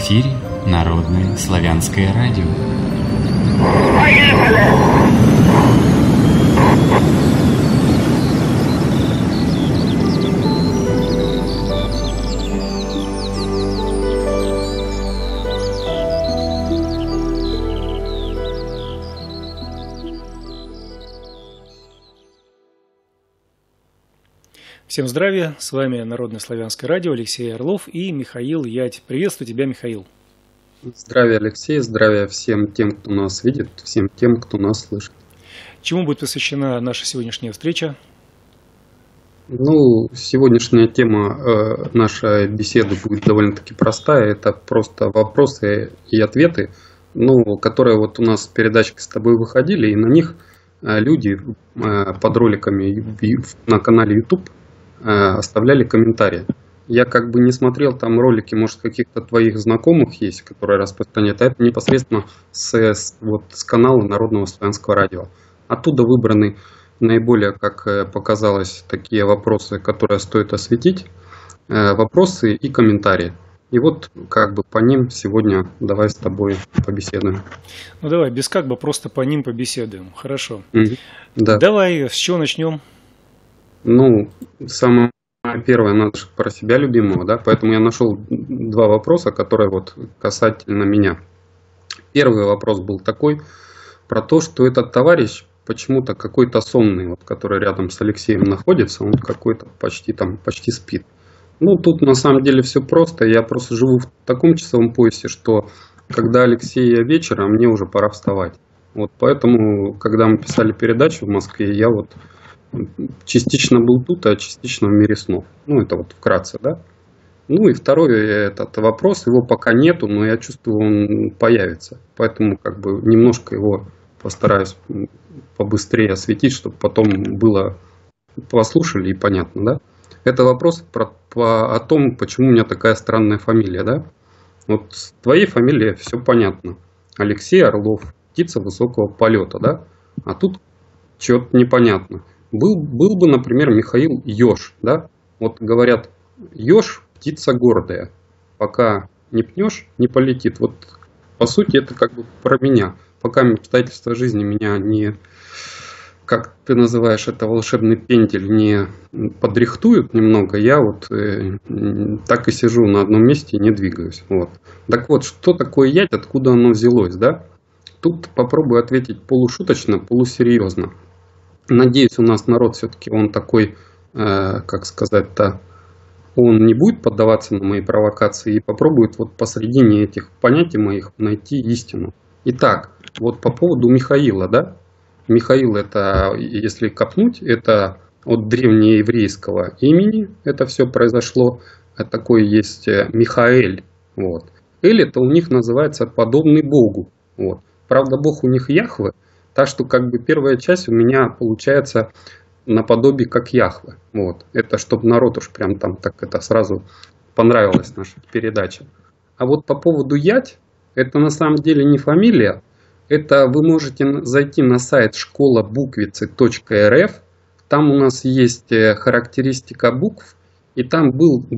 эфире Народное славянское радио. Всем здравия, с вами Народное славянское радио, Алексей Орлов и Михаил Ять. Приветствую тебя, Михаил. Здравия, Алексей, здравия всем тем, кто нас видит, всем тем, кто нас слышит. Чему будет посвящена наша сегодняшняя встреча? Сегодняшняя тема нашей беседы будет довольно-таки простая. Это просто вопросы и ответы, которые вот у нас передачки с тобой выходили, и на них люди под роликами на канале YouTube оставляли комментарии. Я как бы не смотрел там ролики, может, каких-то твоих знакомых есть, которые распространяют, а это непосредственно с канала Народного славянского радио. Оттуда выбраны наиболее, как показалось, такие вопросы, которые стоит осветить, вопросы и комментарии. И вот как бы по ним сегодня давай с тобой побеседуем. Давай, без как бы, просто по ним побеседуем. Хорошо. Да. Давай, с чего начнем? Самое первое, надо же про себя любимого, да, поэтому я нашел два вопроса, которые вот касательно меня. Первый вопрос был такой, про то, что этот товарищ почему-то какой-то сонный, который рядом с Алексеем находится, он какой-то почти спит. Тут на самом деле все просто, я просто живу в таком часовом поясе, что когда Алексея вечером, мне уже пора вставать. Поэтому, когда мы писали передачу в Москве, я частично был тут, а частично в мире снов. Это вкратце, да. И второй этот вопрос, его пока нету, но я чувствую, он появится. Поэтому как бы немножко его постараюсь побыстрее осветить, чтобы потом было послушали и понятно, да. Это вопрос о том, почему у меня такая странная фамилия, да. С твоей фамилией все понятно. Алексей Орлов, птица высокого полета, да. А тут что-то непонятно. Был бы, например, Михаил Ёж, да. Говорят, ёж птица гордая. Пока не пнешь, не полетит. По сути, это как бы про меня. Пока обстоятельства жизни меня не, как ты называешь это, волшебный пендель, не подрихтуют немного, я так и сижу на одном месте и не двигаюсь. Так вот, что такое ять, откуда оно взялось, да? Тут попробую ответить полушуточно, полусерьезно. Надеюсь, у нас народ все-таки он такой, как сказать-то, он не будет поддаваться на мои провокации и попробует посредине этих понятий моих найти истину. Итак, по поводу Михаила, да? Михаил, это, если копнуть, это от древнееврейского имени это все произошло. Такой есть Михаэль. Эль это у них называется подобный Богу. Правда, Бог у них Яхве, так что как бы первая часть у меня получается наподобие как Яхве. Это чтобы народ уж прям там так это сразу понравилась наша передача. А по поводу Ять, это на самом деле не фамилия. Это вы можете зайти на сайт школабуквицы.рф. Там у нас есть характеристика букв. И там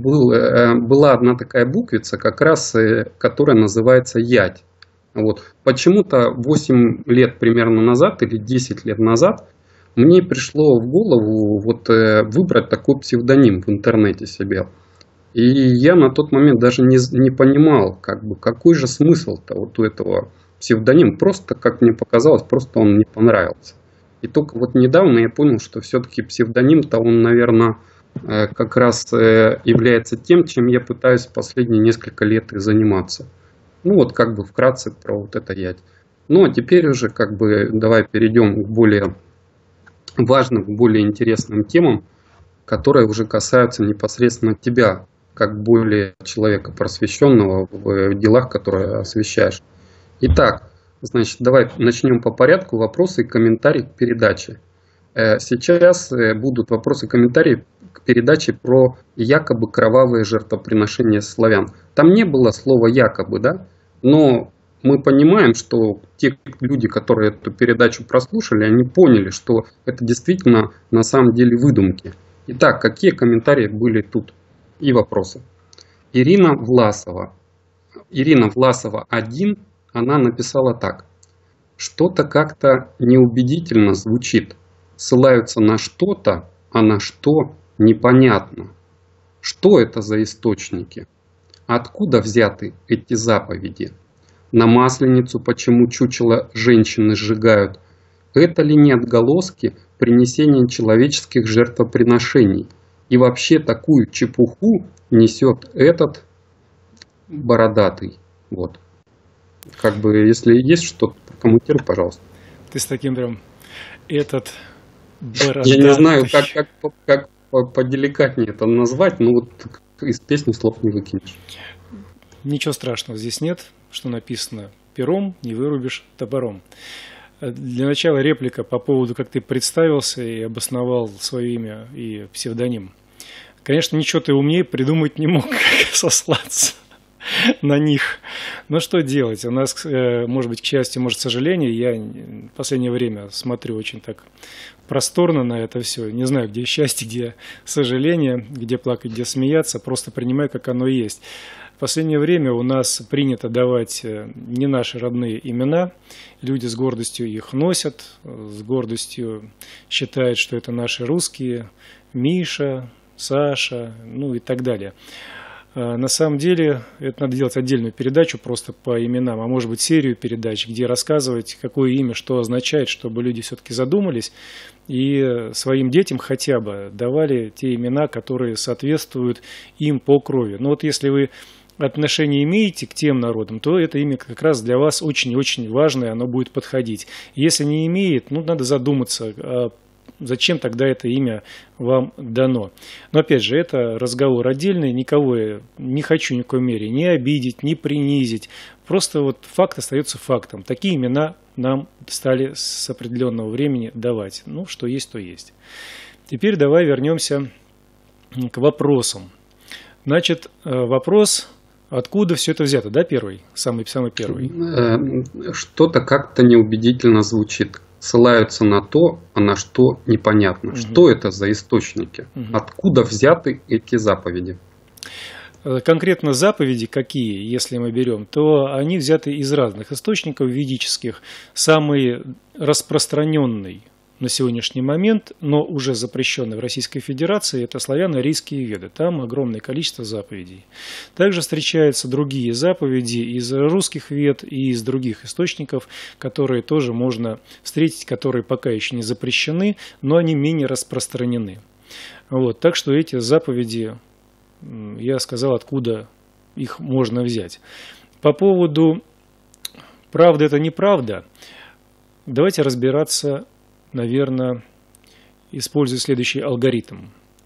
была одна такая буквица, как раз, которая называется Ять. Почему-то 8 лет примерно назад или 10 лет назад мне пришло в голову выбрать такой псевдоним в интернете себе. И я на тот момент даже не понимал, какой же смысл-то у этого псевдонима. Просто, как мне показалось, просто он мне понравился. И только недавно я понял, что все-таки псевдоним-то он, наверное, как раз является тем, чем я пытаюсь последние несколько лет и заниматься. Вкратце про это ять. А теперь уже давай перейдем к более важным, более интересным темам, которые уже касаются непосредственно тебя, как более человека просвещенного в делах, которые освещаешь. Итак, давай начнем по порядку. Вопросы и комментарии к передаче. Сейчас будут вопросы и комментарии к передаче про якобы кровавые жертвоприношения славян. Там не было слова якобы, да? Но мы понимаем, что те люди, которые эту передачу прослушали, они поняли, что это действительно на самом деле выдумки. Итак, какие комментарии были тут и вопросы? Ирина Власова. Ирина Власова 1, она написала так. Что-то как-то неубедительно звучит. Ссылаются на что-то, а на что непонятно. Что это за источники? Откуда взяты эти заповеди? На Масленицу почему чучело женщины сжигают? Это ли не отголоски принесения человеческих жертвоприношений? И вообще такую чепуху несет этот бородатый. Вот. Как бы, если есть что-то, комментируй, пожалуйста. Ты с таким прям этот бородатый. Я не знаю, как поделикатнее это назвать, но вот из песни слов не выкинешь. Ничего страшного здесь нет, что написано пером, не вырубишь топором. Для начала реплика по поводу, как ты представился и обосновал свое имя и псевдоним. Конечно, ничего ты умнее придумать не мог, как сослаться на них. Но что делать? У нас, может быть, к счастью, может, к сожалению, я в последнее время смотрю очень так просторно на это все. Не знаю, где счастье, где сожаление, где плакать, где смеяться. Просто принимаю, как оно есть. В последнее время у нас принято давать не наши родные имена. Люди с гордостью их носят, с гордостью считают, что это наши русские. Миша, Саша, ну и так далее. На самом деле, это надо делать отдельную передачу просто по именам, а может быть серию передач, где рассказывать, какое имя, что означает, чтобы люди все-таки задумались и своим детям хотя бы давали те имена, которые соответствуют им по крови. Но вот если вы отношение имеете к тем народам, то это имя как раз для вас очень-очень важное, оно будет подходить. Если не имеет, ну, надо задуматься, зачем тогда это имя вам дано. Но опять же, это разговор отдельный, никого я не хочу ни в коей мере ни обидеть, ни принизить. Просто вот факт остается фактом. Такие имена нам стали с определенного времени давать. Ну, что есть, то есть. Теперь давай вернемся к вопросам. Значит, вопрос... Откуда все это взято, да, первый? Самый первый. Что-то как-то неубедительно звучит. Ссылаются на то, а на что непонятно. Что это за источники? Откуда взяты эти заповеди? Конкретно заповеди какие, если мы берем, то они взяты из разных источников ведических. Самый распространенный на сегодняшний момент, но уже запрещенный в Российской Федерации, это славяно-арийские веды. Там огромное количество заповедей. Также встречаются другие заповеди из русских вед и из других источников, которые тоже можно встретить, которые пока еще не запрещены, но они менее распространены. Вот, так что эти заповеди, я сказал, откуда их можно взять. По поводу правда это неправда, давайте разбираться. Наверное, используя следующий алгоритм.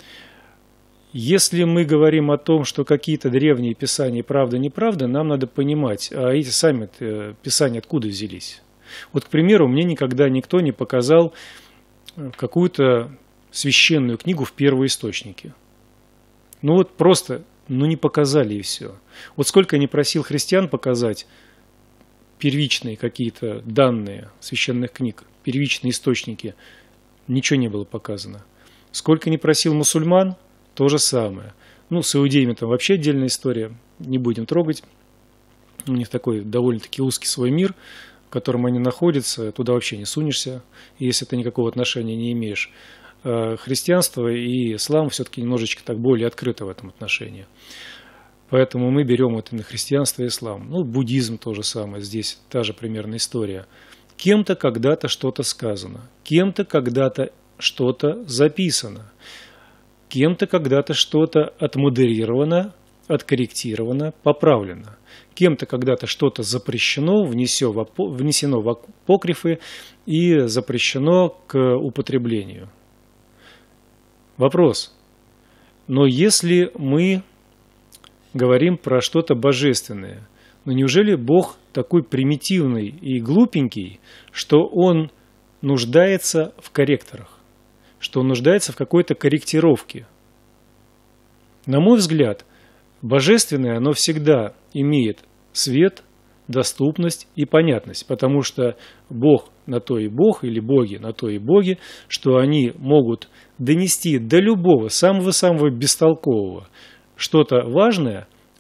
Если мы говорим о том, что какие-то древние писания правда-неправда, нам надо понимать, а эти сами писания откуда взялись. Вот, к примеру, мне никогда никто не показал какую-то священную книгу в первоисточнике. Ну вот просто, не показали и все. Вот сколько я не просил христиан показать первичные какие-то данные священных книг, первичные источники, ничего не было показано. Сколько не просил мусульман, то же самое. Ну, с иудеями там вообще отдельная история, не будем трогать. У них такой довольно-таки узкий свой мир, в котором они находятся, туда вообще не сунешься, если ты никакого отношения не имеешь. Христианство и ислам все-таки немножечко так более открыто в этом отношении. Поэтому мы берем это на христианство и ислам. Ну, буддизм то же самое, здесь та же примерно история. Кем-то когда-то что-то сказано, кем-то когда-то что-то записано, кем-то когда-то что-то отмодерировано, откорректировано, поправлено, кем-то когда-то что-то запрещено, внесено в апокрифы и запрещено к употреблению. Вопрос. Но если мы говорим про что-то божественное, но неужели Бог такой примитивный и глупенький, что Он нуждается в корректорах, что Он нуждается в какой-то корректировке? На мой взгляд, божественное, оно всегда имеет свет, доступность и понятность, потому что Бог на то и Бог, или боги на то и боги, что они могут донести до любого, самого-самого бестолкового, что-то важное,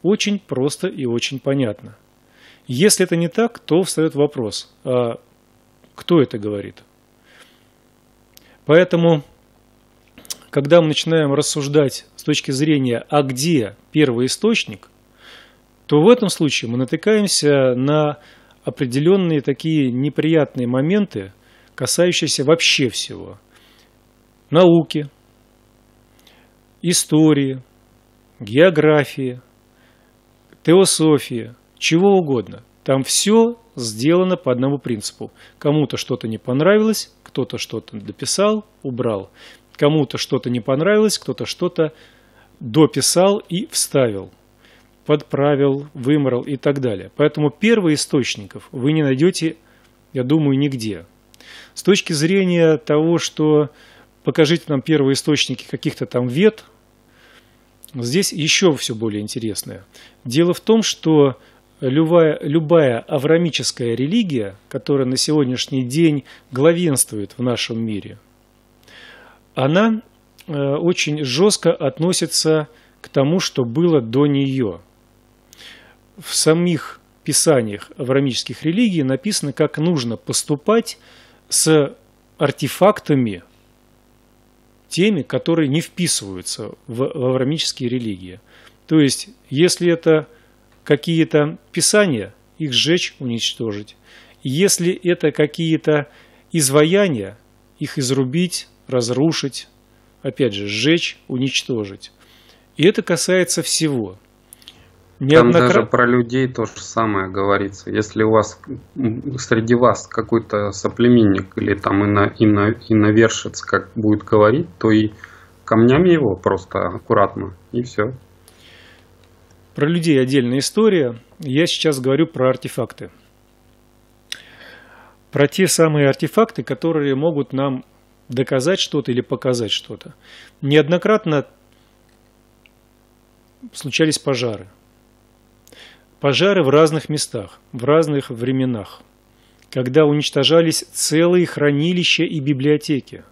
Очень просто и очень понятно. Если это не так, то встает вопрос, а кто это говорит? Поэтому, когда мы начинаем рассуждать с точки зрения, а где первоисточник, то в этом случае мы натыкаемся на определенные такие неприятные моменты, касающиеся вообще всего. Науки, истории, географии, теософии, чего угодно. Там все сделано по одному принципу. Кому-то что-то не понравилось, кто-то что-то дописал, убрал. Кому-то что-то не понравилось, кто-то что-то дописал и вставил, подправил, вымрал и так далее. Поэтому первоисточников вы не найдете, я думаю, нигде. С точки зрения того, что покажите нам первоисточники каких-то там вет, здесь еще все более интересное. Дело в том, что любая авраамическая религия, которая на сегодняшний день главенствует в нашем мире, она очень жестко относится к тому, что было до нее. В самих писаниях авраамических религий написано, как нужно поступать с артефактами, теми, которые не вписываются в авраамические религии. То есть, если это какие-то писания, их сжечь, уничтожить. Если это какие-то изваяния, их изрубить, разрушить, опять же, сжечь, уничтожить. И это касается всего. Там даже про людей то же самое говорится. Если у вас среди вас какой-то соплеменник или там иновершец, как будет говорить, то и камнями его просто аккуратно, и все. Про людей отдельная история. Я сейчас говорю про артефакты. Про те самые артефакты, которые могут нам доказать что-то или показать что-то. Неоднократно случались пожары. Пожары в разных местах, в разных временах, когда уничтожались целые хранилища и библиотеки.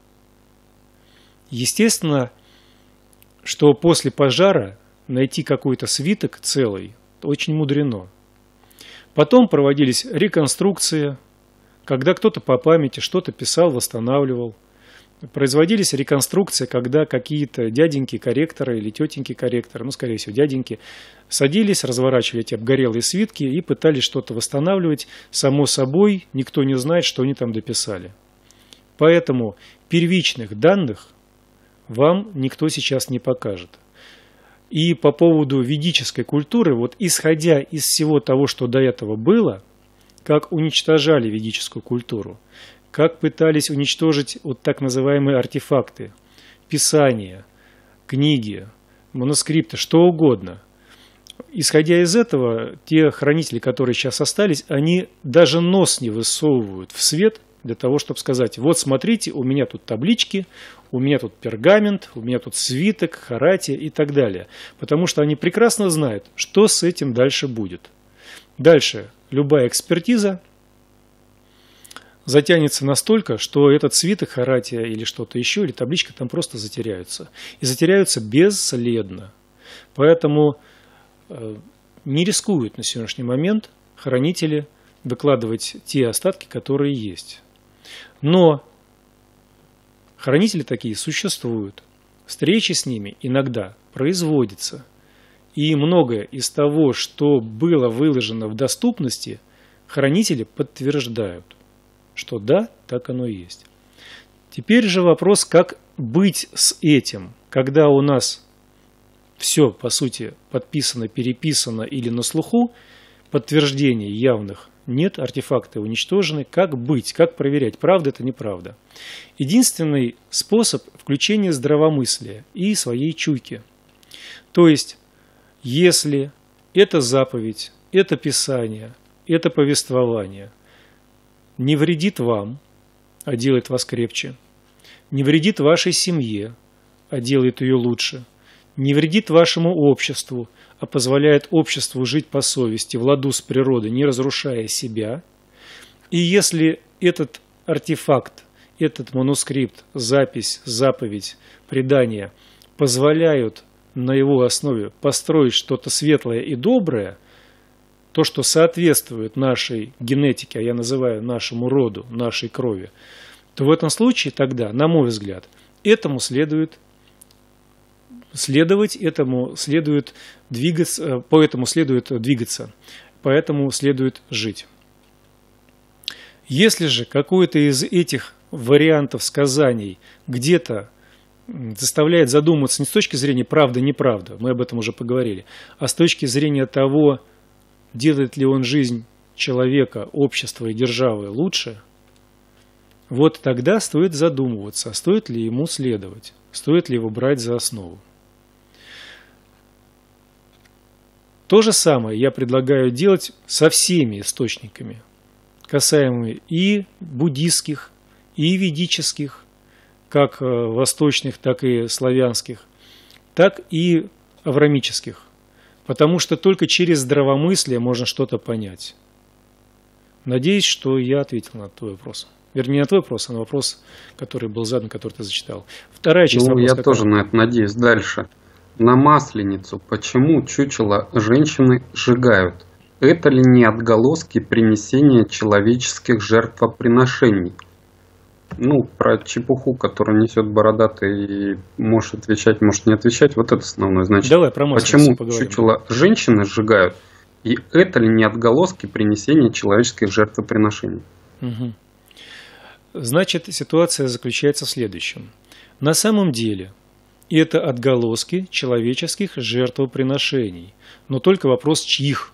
Естественно, что после пожара найти какой-то свиток целый очень мудрено. Потом проводились реконструкции, когда кто-то по памяти что-то писал, восстанавливал. Производились реконструкции, когда какие-то дяденьки-корректоры или тетеньки-корректоры, ну, скорее всего, дяденьки, садились, разворачивали эти обгорелые свитки и пытались что-то восстанавливать. Само собой, никто не знает, что они там дописали. Поэтому первичных данных вам никто сейчас не покажет. И по поводу ведической культуры, вот исходя из всего того, что до этого было, как уничтожали ведическую культуру, как пытались уничтожить вот так называемые артефакты, писания, книги, манускрипты, что угодно. Исходя из этого, те хранители, которые сейчас остались, они даже нос не высовывают в свет для того, чтобы сказать: вот смотрите, у меня тут таблички, у меня тут пергамент, у меня тут свиток, харатия и так далее. Потому что они прекрасно знают, что с этим дальше будет. Дальше любая экспертиза затянется настолько, что этот свиток, харатия или что-то еще, или табличка там просто затеряются. И затеряются бесследно. Поэтому не рискуют на сегодняшний момент хранители выкладывать те остатки, которые есть. Но хранители такие существуют. Встречи с ними иногда производятся. И многое из того, что было выложено в доступности, хранители подтверждают, что да, так оно и есть. Теперь же вопрос, как быть с этим, когда у нас все, по сути, подписано, переписано или на слуху, подтверждений явных нет, артефакты уничтожены. Как быть, как проверять, правда это, неправда? Единственный способ – включение здравомыслия и своей чуйки. То есть, если это заповедь, это писание, это повествование не вредит вам, а делает вас крепче, не вредит вашей семье, а делает ее лучше, не вредит вашему обществу, а позволяет обществу жить по совести, в ладу с природой, не разрушая себя. И если этот артефакт, этот манускрипт, запись, заповедь, предание позволяют на его основе построить что-то светлое и доброе, то, что соответствует нашей генетике, а я называю нашему роду, нашей крови, то в этом случае тогда, на мой взгляд, этому следует следовать, этому следует двигаться, поэтому следует двигаться, поэтому следует жить. Если же какой-то из этих вариантов сказаний где-то заставляет задуматься не с точки зрения правда-неправда, мы об этом уже поговорили, а с точки зрения того, делает ли он жизнь человека, общества и державы лучше, вот тогда стоит задумываться, стоит ли ему следовать, стоит ли его брать за основу. То же самое я предлагаю делать со всеми источниками, касаемыми и буддистских, и ведических, как восточных, так и славянских, так и авраамических. Потому что только через здравомыслие можно что-то понять. Надеюсь, что я ответил на твой вопрос. Вернее, не на твой вопрос, а на вопрос, который был задан, который ты зачитал. Вторая часть вопроса. Я тоже на это надеюсь. Дальше. На Масленицу почему чучело женщины сжигают? Это ли не отголоски принесения человеческих жертвоприношений? Про чепуху, которую несет бородатый, можешь отвечать, можешь не отвечать. Вот это основное. Значит, давай про Масленицу почему чучело женщины сжигают? И это ли не отголоски принесения человеческих жертвоприношений? Угу. Значит, ситуация заключается в следующем. На самом деле, это отголоски человеческих жертвоприношений. Но только вопрос чьих?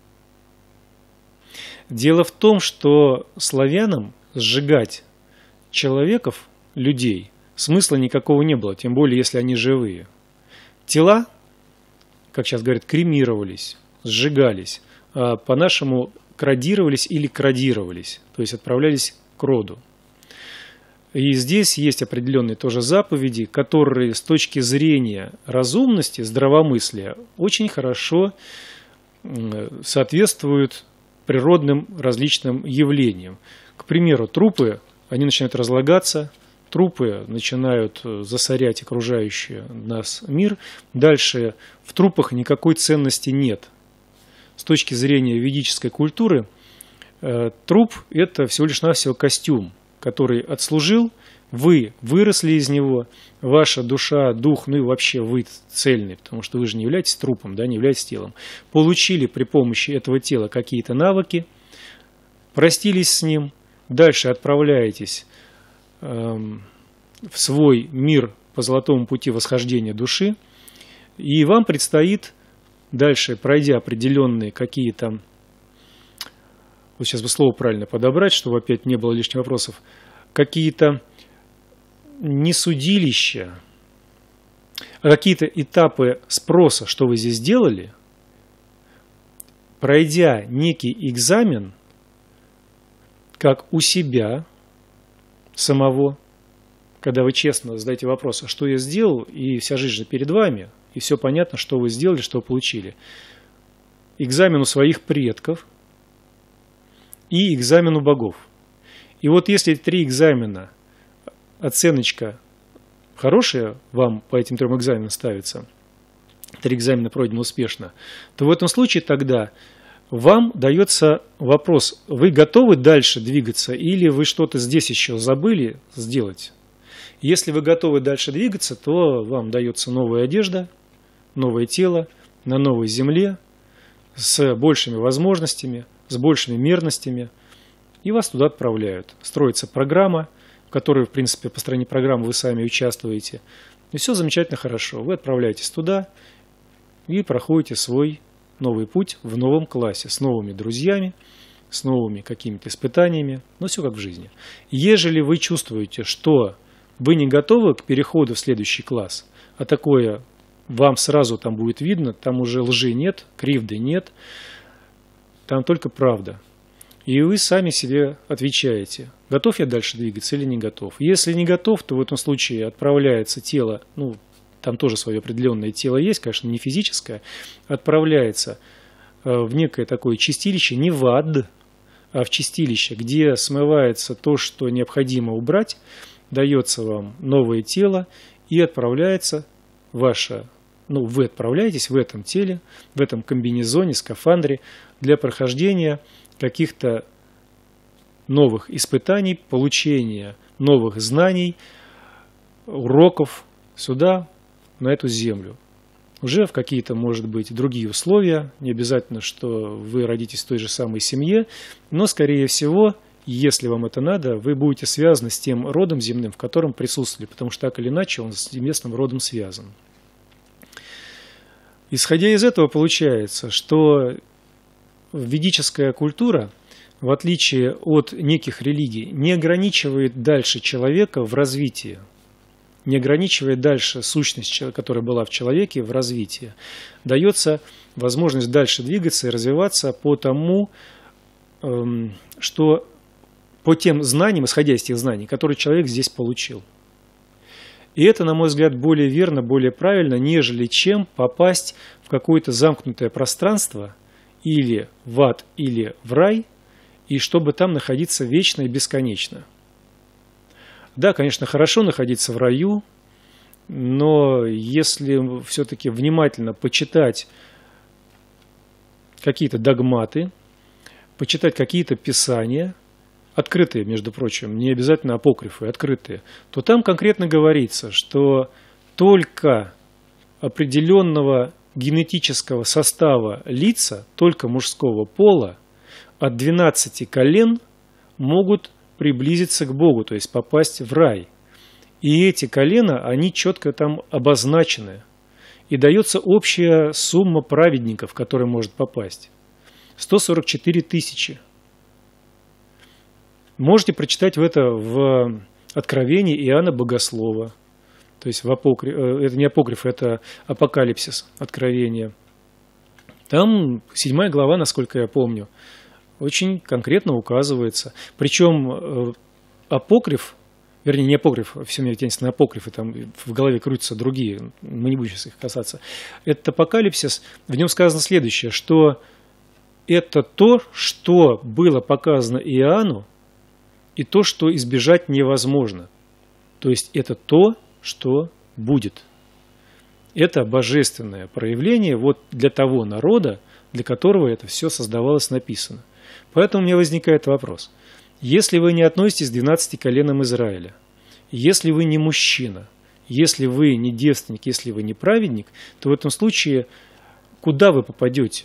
Дело в том, что славянам сжигать человеков, людей, смысла никакого не было, тем более, если они живые. Тела, как сейчас говорят, кремировались, сжигались, а по-нашему крадировались или крадировались, то есть отправлялись к роду. И здесь есть определенные тоже заповеди, которые с точки зрения разумности, здравомыслия очень хорошо соответствуют природным различным явлениям. К примеру, трупы, они начинают разлагаться, трупы начинают засорять окружающий нас мир. Дальше в трупах никакой ценности нет. С точки зрения ведической культуры, труп – это всего лишь навсего костюм, который отслужил, вы выросли из него, ваша душа, дух, и вообще вы цельный, потому что вы же не являетесь трупом, да, не являетесь телом. Получили при помощи этого тела какие-то навыки, простились с ним, дальше отправляетесь в свой мир по золотому пути восхождения души, и вам предстоит дальше, пройдя определенные какие-то, вот сейчас бы слово правильно подобрать, чтобы опять не было лишних вопросов, какие-то не судилища, а какие-то этапы спроса, что вы здесь делали, пройдя некий экзамен, как у себя самого, когда вы честно задаете вопрос, а что я сделал, и вся жизнь же перед вами, и все понятно, что вы сделали, что вы получили. Экзамен у своих предков и экзамен у богов. И вот если 3 экзамена, оценочка хорошая вам по этим 3 экзаменам ставится, 3 экзамена пройдены успешно, то в этом случае тогда вам дается вопрос, вы готовы дальше двигаться или вы что-то здесь еще забыли сделать? Если вы готовы дальше двигаться, то вам дается новая одежда, новое тело на новой земле с большими возможностями, с большими мерностями, и вас туда отправляют. Строится программа, в которой, в принципе, по стороне программы вы сами участвуете. И все замечательно хорошо. Вы отправляетесь туда и проходите свой новый путь в новом классе, с новыми друзьями, с новыми какими-то испытаниями, но все как в жизни. Ежели вы чувствуете, что вы не готовы к переходу в следующий класс, а такое вам сразу там будет видно, там уже лжи нет, кривды нет, там только правда. И вы сами себе отвечаете, готов я дальше двигаться или не готов. Если не готов, то в этом случае отправляется тело, там тоже свое определенное тело есть, конечно, не физическое, отправляется в некое такое чистилище, не в ад, а в чистилище, где смывается то, что необходимо убрать, дается вам новое тело и отправляется ваша ну, вы отправляетесь в этом теле, в этом комбинезоне, скафандре для прохождения каких-то новых испытаний, получения новых знаний, уроков сюда, на эту землю. Уже в какие-то, может быть, другие условия, не обязательно, что вы родитесь в той же самой семье, но, скорее всего, если вам это надо, вы будете связаны с тем родом земным, в котором присутствовали, потому что так или иначе он с местным родом связан. Исходя из этого, получается, что ведическая культура, в отличие от неких религий, не ограничивает дальше человека в развитии, не ограничивает дальше сущность, которая была в человеке, в развитии. Дается возможность дальше двигаться и развиваться по тому, что по тем знаниям, исходя из тех знаний, которые человек здесь получил. И это, на мой взгляд, более верно, более правильно, нежели чем попасть в какое-то замкнутое пространство или в ад, или в рай, и чтобы там находиться вечно и бесконечно. Да, конечно, хорошо находиться в раю, но если все-таки внимательно почитать какие-то догматы, почитать какие-то писания, открытые, между прочим, не обязательно апокрифы, открытые, то там конкретно говорится, что только определенного генетического состава лица, только мужского пола, от 12 колен могут приблизиться к Богу, то есть попасть в рай. И эти колена, они четко там обозначены. И дается общая сумма праведников, в которые может попасть. 144 тысячи. Можете прочитать это в Откровении Иоанна Богослова. То есть это не апокриф, это Апокалипсис, Откровение. Там 7 глава, насколько я помню, очень конкретно указывается. Причем апокриф, вернее, не апокриф, все мне тянется на апокрифы, там в голове крутятся другие, мы не будем сейчас их касаться. Этот Апокалипсис, в нем сказано следующее, что это то, что было показано Иоанну, и то, что избежать невозможно. То есть это то, что будет. Это божественное проявление вот для того народа, для которого это все создавалось, написано. Поэтому у меня возникает вопрос. Если вы не относитесь к 12 коленам Израиля, если вы не мужчина, если вы не девственник, если вы не праведник, то в этом случае куда вы попадете?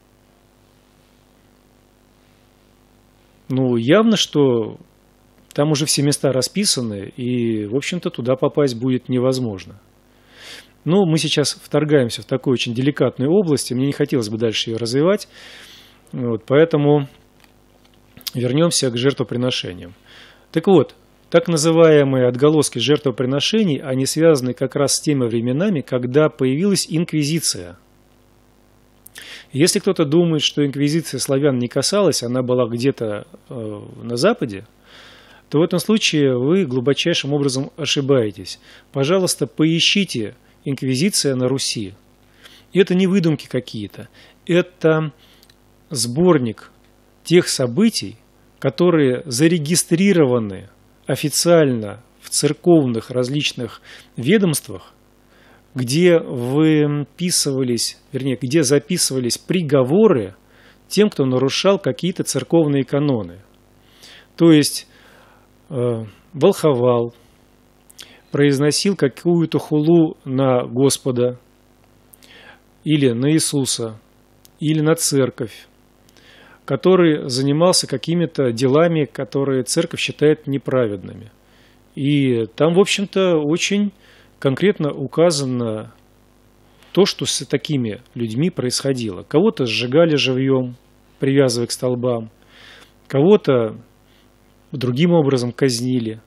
Ну, явно, что там уже все места расписаны, и, в общем-то, туда попасть будет невозможно. Но мы сейчас вторгаемся в такую очень деликатную область, и мне не хотелось бы дальше ее развивать, вот, поэтому вернемся к жертвоприношениям. Так вот, так называемые отголоски жертвоприношений, они связаны как раз с теми временами, когда появилась инквизиция. Если кто-то думает, что инквизиция славян не касалась, она была где-то на Западе, то в этом случае вы глубочайшим образом ошибаетесь. Пожалуйста, поищите инквизиция на Руси. И это не выдумки какие-то, это сборник тех событий, которые зарегистрированы официально в церковных различных ведомствах, где выписывались, вернее, где записывались приговоры тем, кто нарушал какие-то церковные каноны. То есть волховал, произносил какую-то хулу на Господа, или на Иисуса, или на церковь, который занимался какими-то делами, которые церковь считает неправедными. И там, в общем-то, очень конкретно указано то, что с такими людьми происходило. Кого-то сжигали живьем, привязывая к столбам, кого-то другим образом казнили.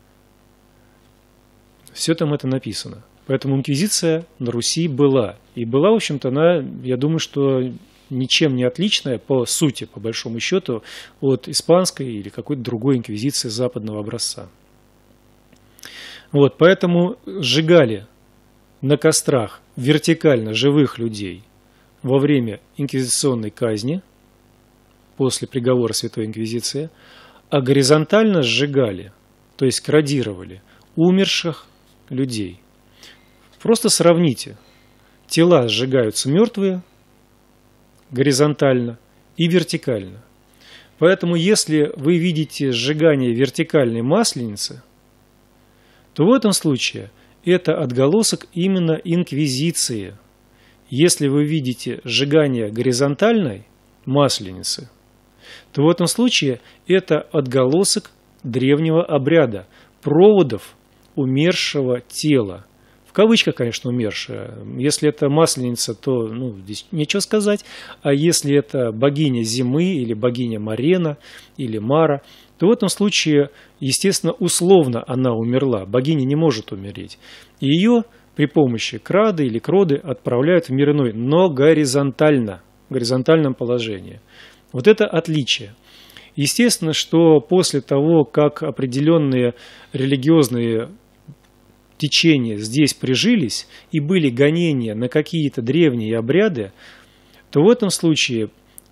Все там это написано. Поэтому инквизиция на Руси была. И была, в общем-то, она, я думаю, что ничем не отличная по сути, по большому счету, от испанской или какой-то другой инквизиции западного образца. Вот, поэтому сжигали на кострах вертикально живых людей во время инквизиционной казни, после приговора Святой Инквизиции, а горизонтально сжигали, то есть крадировали умерших людей. Просто сравните тела сжигаются мертвые горизонтально и вертикально. Поэтому, если вы видите сжигание вертикальной масленицы, то в этом случае это отголосок именно инквизиции. Если вы видите сжигание горизонтальной масленицы, то в этом случае это отголосок древнего обряда, проводов умершего тела. В кавычках, конечно, умершая. Если это масленица, то здесь нечего сказать. А если это богиня зимы или богиня Марена или Мара, то в этом случае, естественно, условно она умерла. Богиня не может умереть. И ее при помощи крады или кроды отправляют в мир иной, но горизонтально, в горизонтальном положении. Вот это отличие. Естественно, что после того, как определенные религиозные течения здесь прижились и были гонения на какие-то древние обряды, то в этом случае,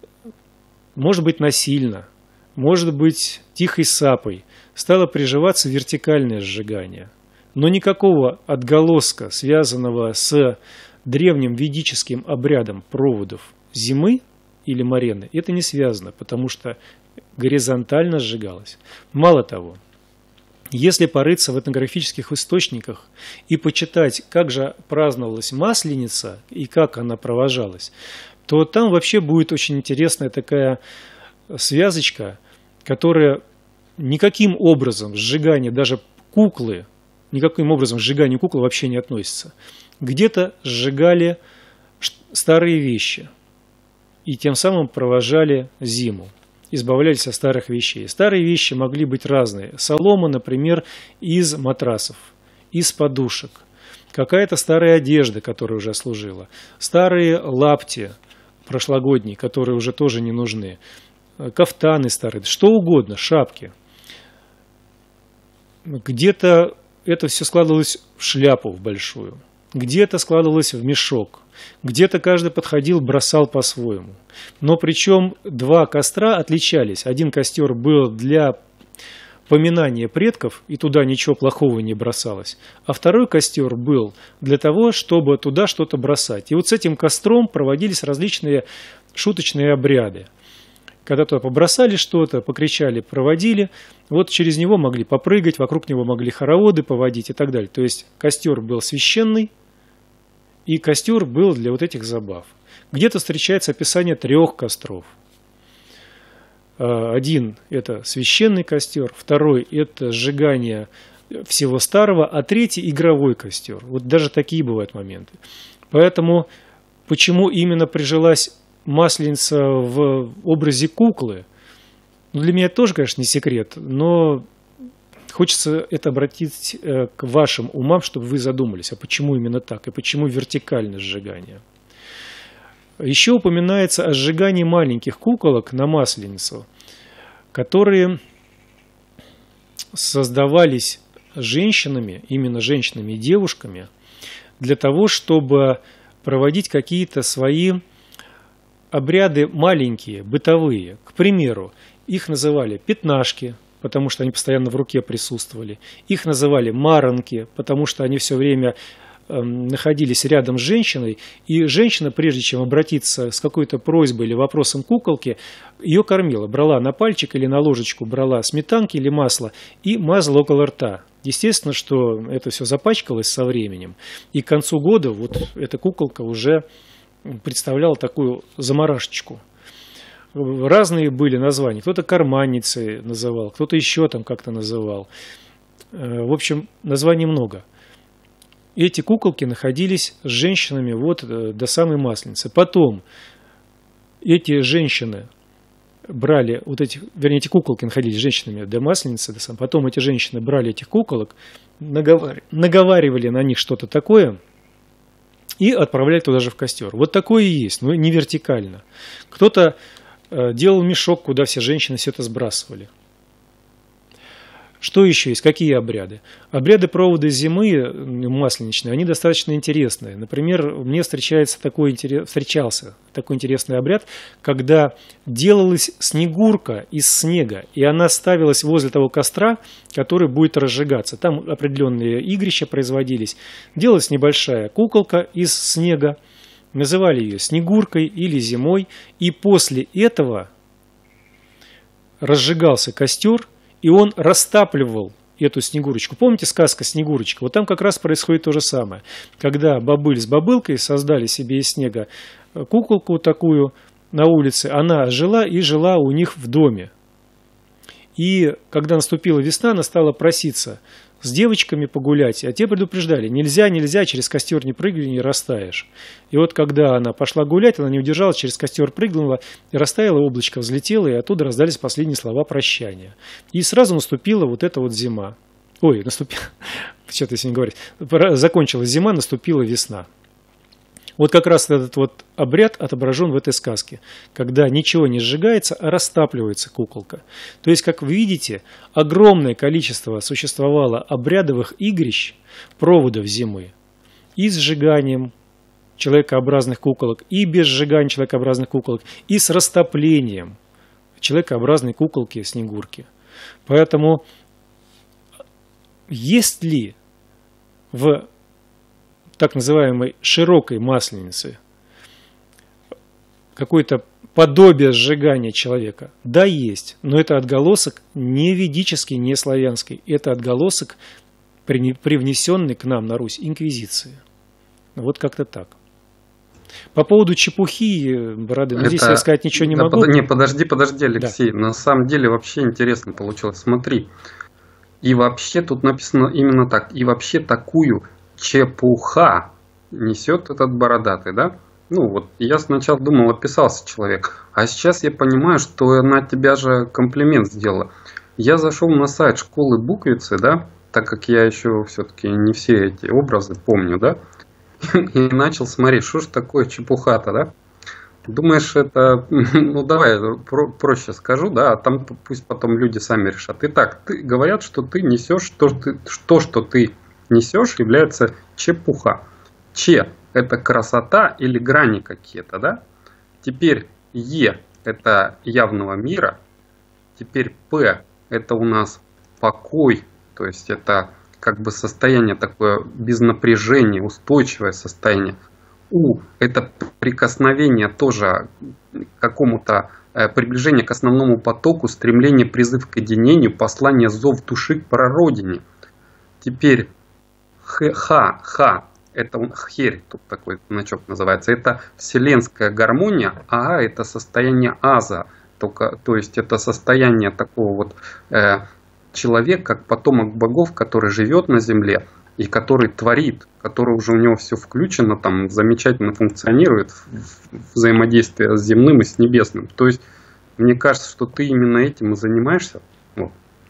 может быть, насильно, может быть, тихой сапой стало приживаться вертикальное сжигание. Но никакого отголоска, связанного с древним ведическим обрядом проводов зимы или Марены, это не связано, потому что горизонтально сжигалось. Мало того, если порыться в этнографических источниках и почитать, как же праздновалась Масленица и как она провожалась, то там вообще будет очень интересная такая связочка, которая никаким образом сжигание даже куклы, никаким образом сжиганию куклы вообще не относится. Где-то сжигали старые вещи и тем самым провожали зиму, избавлялись от старых вещей. Старые вещи могли быть разные. Солома, например, из матрасов, из подушек. Какая-то старая одежда, которая уже служила. Старые лапти прошлогодние, которые уже тоже не нужны. Кафтаны старые, что угодно, шапки. Где-то это все складывалось в шляпу в большую. Где-то складывалось в мешок. Где-то каждый подходил, бросал по-своему. Но причем два костра отличались. Один костер был для поминания предков, и туда ничего плохого не бросалось. А второй костер был для того, чтобы туда что-то бросать. И вот с этим костром проводились различные шуточные обряды. Когда туда побросали что-то, покричали, проводили, вот через него могли попрыгать, вокруг него могли хороводы поводить и так далее. То есть костер был священный, и костер был для вот этих забав. Где-то встречается описание 3 костров. Один – это священный костер, второй – это сжигание всего старого, а третий – игровой костер. Вот даже такие бывают моменты. Поэтому почему именно прижилась Масленица в образе куклы, для меня тоже, конечно, не секрет, но хочется это обратить к вашим умам, чтобы вы задумались, а почему именно так, и почему вертикальное сжигание. Еще упоминается о сжигании маленьких куколок на Масленицу, которые создавались женщинами, именно женщинами и девушками, для того, чтобы проводить какие-то свои обряды маленькие, бытовые. К примеру, их называли пятнашки, потому что они постоянно в руке присутствовали. Их называли маранки, потому что они все время находились рядом с женщиной. И женщина, прежде чем обратиться с какой-то просьбой или вопросом к куколке, ее кормила. Брала на пальчик или на ложечку, брала сметанки или масло и мазала около рта. Естественно, что это все запачкалось со временем. И к концу года вот эта куколка уже представляла такую заморашечку. Разные были названия. Кто-то карманницей называл, кто-то еще там как-то называл. В общем, названий много. Эти куколки находились с женщинами вот до самой Масленицы. Потом эти женщины брали, вот эти, вернее, эти куколки находились с женщинами до Масленицы, потом эти женщины брали этих куколок, наговаривали на них что-то такое и отправляли туда же в костер. Вот такое и есть, но не вертикально. Кто-то делал мешок, куда все женщины все это сбрасывали. Что еще есть? Какие обряды? Обряды провода зимы масленичные, они достаточно интересные. Например, мне встречался такой интересный обряд, когда делалась снегурка из снега, и она ставилась возле того костра, который будет разжигаться. Там определенные игрища производились. Делалась небольшая куколка из снега, называли ее Снегуркой или Зимой, и после этого разжигался костер, и он растапливал эту Снегурочку. Помните сказка «Снегурочка»? Вот там как раз происходит то же самое. Когда Бобыль с Бобылкой создали себе из снега куколку такую на улице, она жила и жила у них в доме. И когда наступила весна, она стала проситься с девочками погулять, а те предупреждали: нельзя, нельзя, через костер не прыгай, не растаешь. И вот когда она пошла гулять, она не удержалась, через костер прыгнула, и растаяло, облачко взлетело, и оттуда раздались последние слова прощания. И сразу наступила вот эта вот зима. Ой, наступила, что-то если не говорить, закончилась зима, наступила весна. Вот как раз этот вот обряд отображен в этой сказке, когда ничего не сжигается, а растапливается куколка. То есть, как вы видите, огромное количество существовало обрядовых игрищ, проводов зимы, и с сжиганием человекообразных куколок, и без сжигания человекообразных куколок, и с растоплением человекообразной куколки Снегурки. Поэтому есть ли в так называемой широкой масленицы какое-то подобие сжигания человека? Да, есть, но это отголосок не ведический, не славянский. Это отголосок, привнесенный к нам на Русь инквизиции. Вот как-то так. По поводу чепухи, Бородын, здесь я сказать ничего не могу. Подожди, Алексей. Да. На самом деле вообще интересно получилось. Смотри, и вообще тут написано именно так. И вообще такую чепуха несет этот бородатый, да? Ну вот, я сначала думал, описался человек, а сейчас я понимаю, что она тебя же комплимент сделала. Я зашел на сайт школы буквицы, да, так как я еще все-таки не все эти образы помню, да, и начал смотреть, что ж такое чепуха-то, да? Думаешь, это, ну давай проще скажу, да, а там пусть потом люди сами решат. Итак, говорят, что ты несешь что ты несешь, является чепуха. Че – это красота или грани какие-то, да? Теперь Е – это явного мира. Теперь П – это у нас покой, то есть это как бы состояние такое без напряжения, устойчивое состояние. У – это прикосновение тоже к какому-то приближение к основному потоку, стремление, призыв к единению, послание, зов души к прародине. Теперь Ха, это херь, тут такой значок называется, это вселенская гармония, а это состояние аза, то есть это состояние такого вот человека, как потомок богов, который живет на земле и который творит, который уже у него все включено, там замечательно функционирует в взаимодействии с земным и с небесным. То есть мне кажется, что ты именно этим и занимаешься. Вот.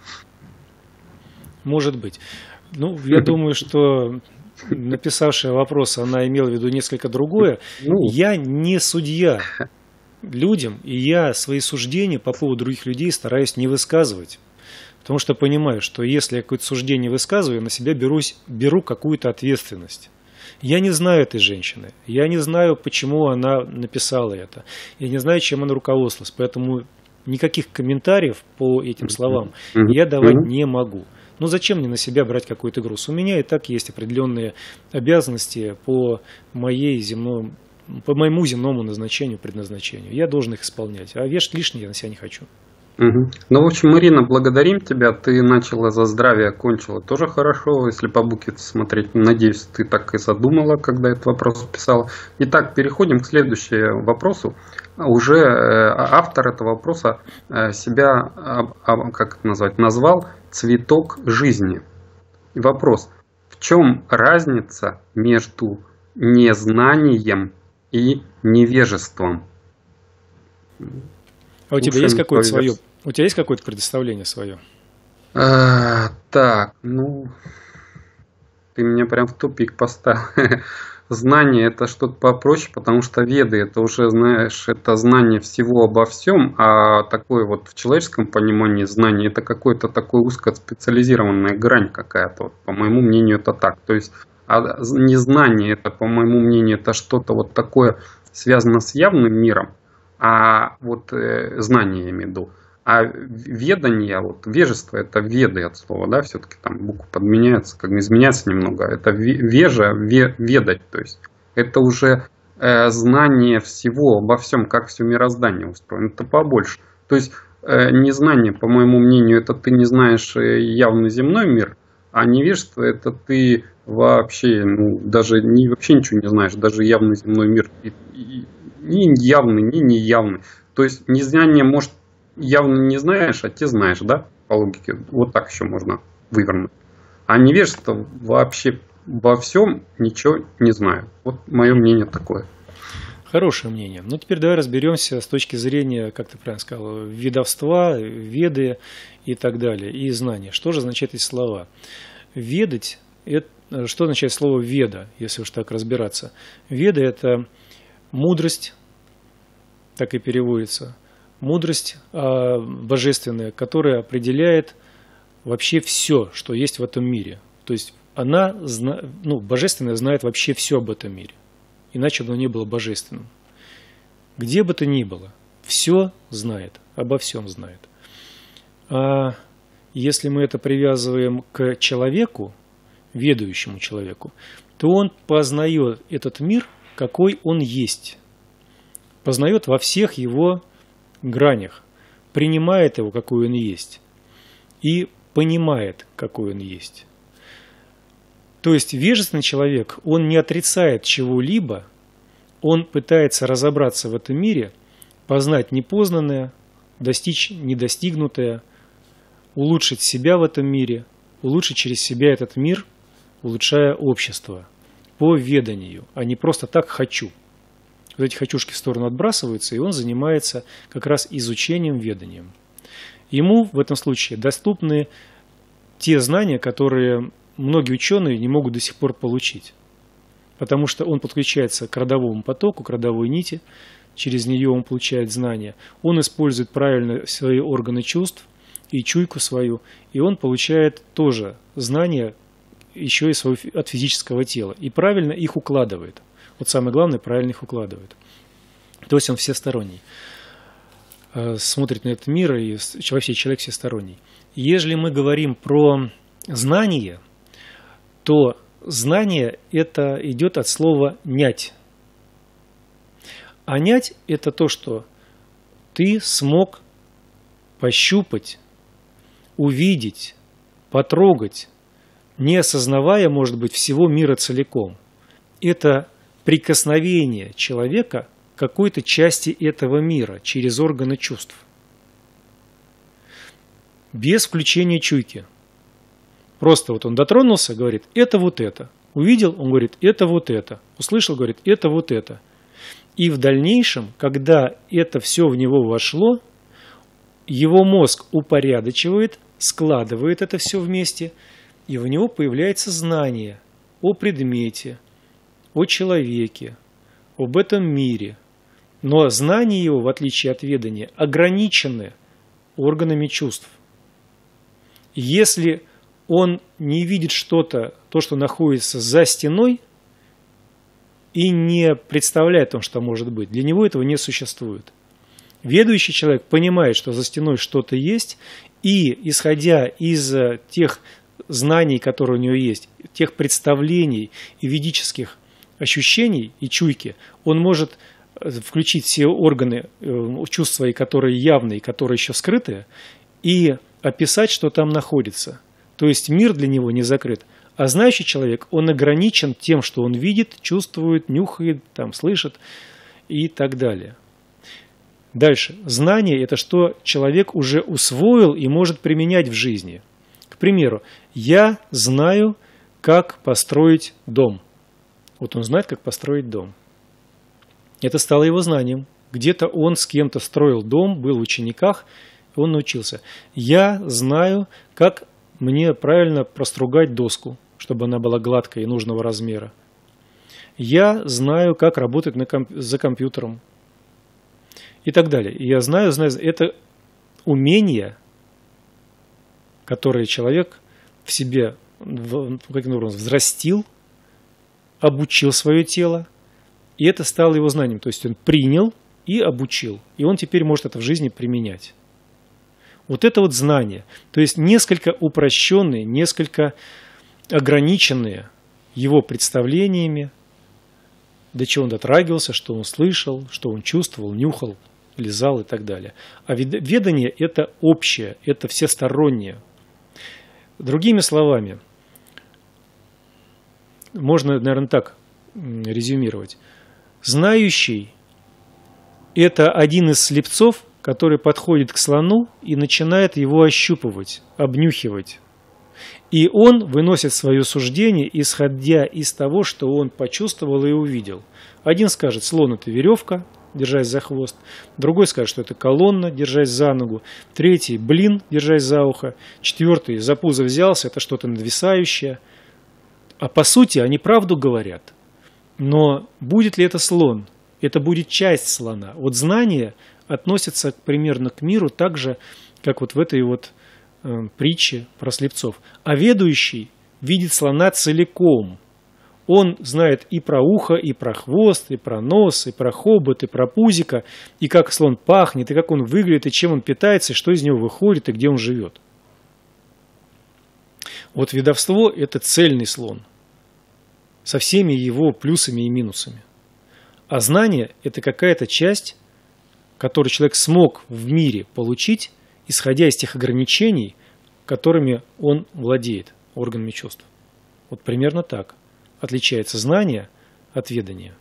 Может быть. Ну, я думаю, что написавшая вопрос, она имела в виду несколько другое. Я не судья людям, и я свои суждения по поводу других людей стараюсь не высказывать. Потому что понимаю, что если я какое-то суждение высказываю, я на себя беру какую-то ответственность. Я не знаю этой женщины, я не знаю, почему она написала это, я не знаю, чем она руководствовалась, поэтому никаких комментариев по этим словам я давать не могу. Ну зачем мне на себя брать какой-то груз? У меня и так есть определенные обязанности по моему земному назначению, предназначению. Я должен их исполнять, а вешать лишнее я на себя не хочу. Ну, в общем, Ирина, благодарим тебя. Ты начала за здравие, окончила тоже хорошо. Если по буквице смотреть, надеюсь, ты так и задумала, когда этот вопрос писала. Итак, переходим к следующему вопросу. Уже автор этого вопроса себя, как это назвать, назвал «Цветок жизни». И вопрос: в чем разница между незнанием и невежеством? А у тебя есть какое-то свое? У тебя есть какое-то представление свое? Так, ну, ты меня прям в тупик поставил. Знание — это что-то попроще, потому что веды — это уже, знаешь, это знание всего обо всем, а такое вот в человеческом понимании знание — это какое-то такое узкоспециализированная грань какая-то. Вот, по моему мнению, это так. То есть незнание — это, по моему мнению, это что-то вот такое связано с явным миром, а вот знание я имею в виду. А ведание, вот вежество — это веды от слова, да, все-таки там буква подменяется, как бы изменяется немного. Это ведать, то есть это уже знание всего обо всем, как все мироздание устроено, это побольше. То есть незнание, по моему мнению, это ты не знаешь явный земной мир, а невежество это ты вообще, даже вообще ничего не знаешь, даже явный земной мир, ни явный, ни неявный. То есть незнание, может, явно не знаешь, а те знаешь, да, по логике. Вот так еще можно вывернуть. А невежество вообще во всем ничего не знаю. Вот мое мнение такое. Хорошее мнение. Ну, теперь давай разберемся с точки зрения, как ты правильно сказал, ведовства, веды и так далее, и знания. Что же означают эти слова? Ведать, что означает слово веда, если уж так разбираться? Веда – это мудрость, так и переводится, мудрость божественная, которая определяет вообще все, что есть в этом мире. То есть она, божественная знает вообще все об этом мире. Иначе оно не было божественным. Где бы то ни было, все знает, обо всем знает. А если мы это привязываем к человеку, ведающему человеку, то он познает этот мир, какой он есть. Познает во всех его гранях, принимает его, какой он есть, и понимает, какой он есть. То есть вежественный человек, он не отрицает чего-либо, он пытается разобраться в этом мире, познать непознанное, достичь недостигнутое, улучшить себя в этом мире, улучшить через себя этот мир, улучшая общество по веданию, а не просто так «хочу». Вот эти «хочушки» в сторону отбрасываются, и он занимается как раз изучением, веданием. Ему в этом случае доступны те знания, которые многие ученые не могут до сих пор получить, потому что он подключается к родовому потоку, к родовой нити, через нее он получает знания, он использует правильно свои органы чувств и чуйку свою, и он получает тоже знания еще и от физического тела, и правильно их укладывает. Вот самое главное, правильно их укладывает. То есть он всесторонний, смотрит на этот мир, и вообще человек всесторонний. Если мы говорим про знание, то знание это идет от слова «нять». А нять – это то, что ты смог пощупать, увидеть, потрогать, не осознавая, может быть, всего мира целиком. Это прикосновение человека к какой-то части этого мира через органы чувств. Без включения чуйки. Просто вот он дотронулся, говорит, это вот это. Увидел, он говорит, это вот это. Услышал, говорит, это вот это. И в дальнейшем, когда это все в него вошло, его мозг упорядочивает, складывает это все вместе, и у него появляется знание о предмете, о человеке, об этом мире. Но знания его, в отличие от ведания, ограничены органами чувств. Если он не видит что-то, то, что находится за стеной, и не представляет о том, что может быть, для него этого не существует. Ведающий человек понимает, что за стеной что-то есть, и, исходя из тех знаний, которые у него есть, тех представлений и ведических ощущений и чуйки, он может включить все органы чувств свои, которые явные, которые еще скрытые, и описать, что там находится. То есть мир для него не закрыт. А знающий человек, он ограничен тем, что он видит, чувствует, нюхает, слышит и так далее. Дальше. Знание – это что человек уже усвоил и может применять в жизни. К примеру, я знаю, как построить дом. Вот он знает, как построить дом. Это стало его знанием. Где-то он с кем-то строил дом, был в учениках, он научился. Я знаю, как мне правильно простругать доску, чтобы она была гладкой и нужного размера. Я знаю, как работать за компьютером. И так далее. И я знаю, это умения, которые человек в себе каким образом взрастил, обучил свое тело, и это стало его знанием. То есть он принял и обучил, и он теперь может это в жизни применять. Вот это вот знание, то есть несколько упрощенные, несколько ограниченные его представлениями, до чего он дотрагивался, что он слышал, что он чувствовал, нюхал, лизал и так далее. А ведание – это общее, это всестороннее. Другими словами, можно, наверное, так резюмировать. Знающий – это один из слепцов, который подходит к слону и начинает его ощупывать, обнюхивать. И он выносит свое суждение, исходя из того, что он почувствовал и увидел. Один скажет, слон – это веревка, держась за хвост. Другой скажет, что это колонна, держась за ногу. Третий – блин, держась за ухо. Четвертый – за пузо взялся, это что-то надвисающее. А по сути они правду говорят. Но будет ли это слон? Это будет часть слона. Вот знание относится примерно к миру так же, как вот в этой вот притчи про слепцов. А ведущий видит слона целиком. Он знает и про ухо, и про хвост, и про нос, и про хобот, и про пузико, и как слон пахнет, и как он выглядит, и чем он питается, и что из него выходит, и где он живет. Вот ведовство – это цельный слон со всеми его плюсами и минусами. А знание – это какая-то часть, которую человек смог в мире получить, исходя из тех ограничений, которыми он владеет органами чувств. Вот примерно так отличается знание от ведания.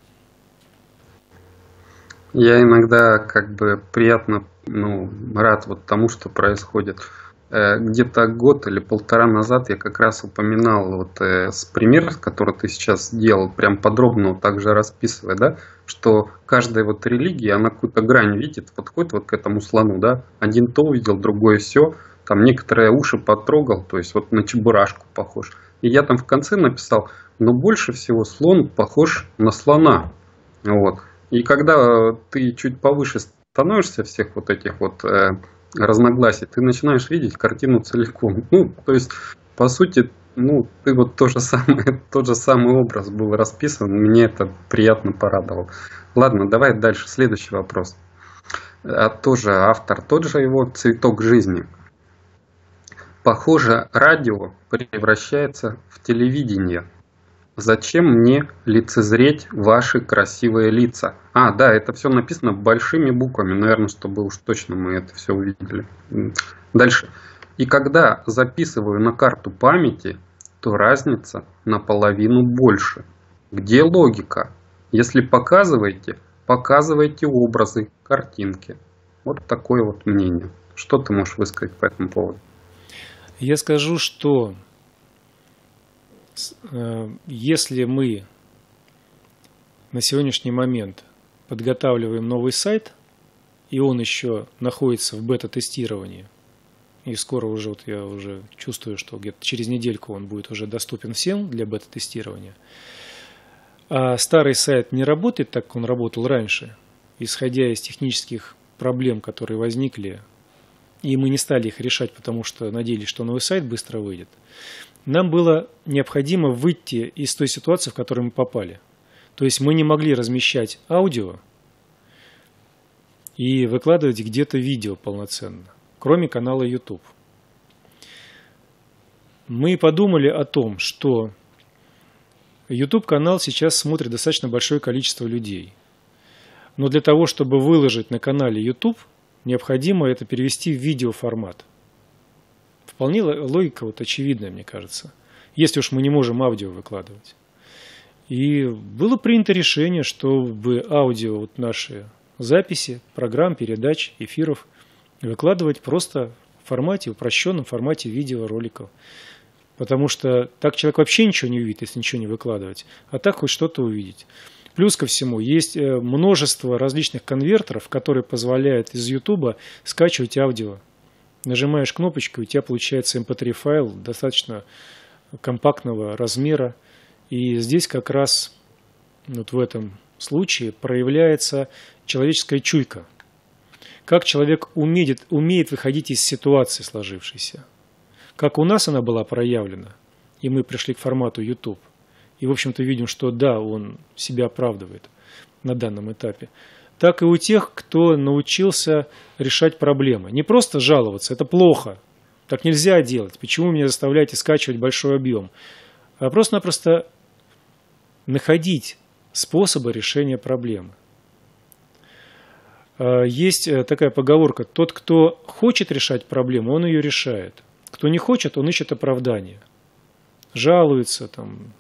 Я иногда как бы приятно рад вот тому, что происходит. Где-то год или полтора назад я как раз упоминал вот пример, который ты сейчас делал, прям подробно вот так же расписывая, да, что каждая вот религия, она какую-то грань видит, подходит вот к этому слону, да, один то увидел, другое все, там некоторые уши потрогал, то есть вот на чебурашку похож. И я там в конце написал, но больше всего слон похож на слона, вот. И когда ты чуть повыше становишься всех вот этих вот разногласий, ты начинаешь видеть картину целиком. То есть, по сути, ты вот тот же самый образ был расписан, мне это приятно порадовало. Ладно, давай дальше, следующий вопрос. Тоже автор, тот же его «Цветок жизни». Похоже, радио превращается в телевидение. Зачем мне лицезреть ваши красивые лица? Да, это все написано большими буквами, наверное, чтобы уж точно мы это все увидели. Дальше. И когда записываю на карту памяти, то разница наполовину больше. Где логика? Если показываете образы, картинки. Вот такое вот мнение. Что ты можешь высказать по этому поводу? Я скажу, что если мы на сегодняшний момент подготавливаем новый сайт, и он еще находится в бета-тестировании, и скоро уже, вот я уже чувствую, что где-то через недельку он будет уже доступен всем для бета-тестирования, а старый сайт не работает так, как он работал раньше, исходя из технических проблем, которые возникли, и мы не стали их решать, потому что надеялись, что новый сайт быстро выйдет, нам было необходимо выйти из той ситуации, в которую мы попали. То есть мы не могли размещать аудио и выкладывать где-то видео полноценно, кроме канала YouTube. Мы подумали о том, что YouTube-канал сейчас смотрит достаточно большое количество людей. Но для того, чтобы выложить на канале YouTube, необходимо это перевести в видеоформат. Вполне логика вот очевидная, мне кажется, если уж мы не можем аудио выкладывать. И было принято решение, чтобы аудио, вот наши записи, программ, передач, эфиров выкладывать просто в формате, упрощенном формате видеороликов. Потому что так человек вообще ничего не увидит, если ничего не выкладывать, а так хоть что-то увидеть. Плюс ко всему, есть множество различных конвертеров, которые позволяют из YouTube скачивать аудио. Нажимаешь кнопочку, у тебя получается MP3 файл достаточно компактного размера. И здесь как раз вот в этом случае проявляется человеческая чуйка. Как человек умеет выходить из ситуации сложившейся. Как у нас она была проявлена, и мы пришли к формату YouTube. И, в общем-то, видим, что да, он себя оправдывает на данном этапе. Так и у тех, кто научился решать проблемы. Не просто жаловаться, это плохо, так нельзя делать, почему меня заставляете скачивать большой объем, а просто-напросто находить способа решения проблемы. Есть такая поговорка: тот, кто хочет решать проблему, он ее решает. Кто не хочет, он ищет оправдание, жалуется там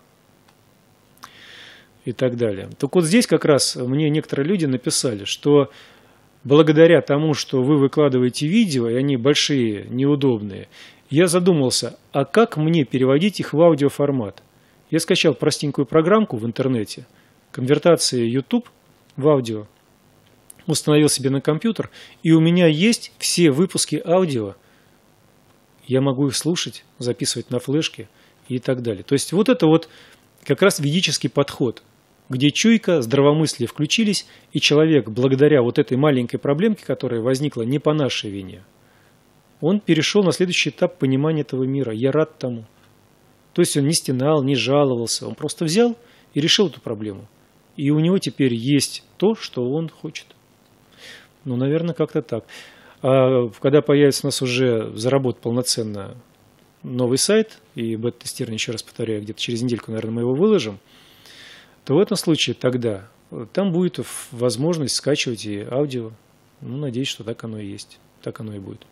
и так далее. Так вот здесь как раз мне некоторые люди написали, что благодаря тому, что вы выкладываете видео, и они большие, неудобные, я задумался, а как мне переводить их в аудиоформат? Я скачал простенькую программку в интернете, конвертации YouTube в аудио, установил себе на компьютер, и у меня есть все выпуски аудио. Я могу их слушать, записывать на флешке и так далее. То есть вот это вот как раз ведический подход, где чуйка, здравомыслие включились, и человек, благодаря вот этой маленькой проблемке, которая возникла не по нашей вине, он перешел на следующий этап понимания этого мира. Я рад тому. То есть он не стенал, не жаловался, он просто взял и решил эту проблему. И у него теперь есть то, что он хочет. Ну, наверное, как-то так. А когда появится у нас уже заработает полноценно новый сайт, и бета-тестирование, еще раз повторяю, где-то через недельку, наверное, мы его выложим, то в этом случае тогда там будет возможность скачивать и аудио. Ну, надеюсь, что так оно и есть. Так оно и будет.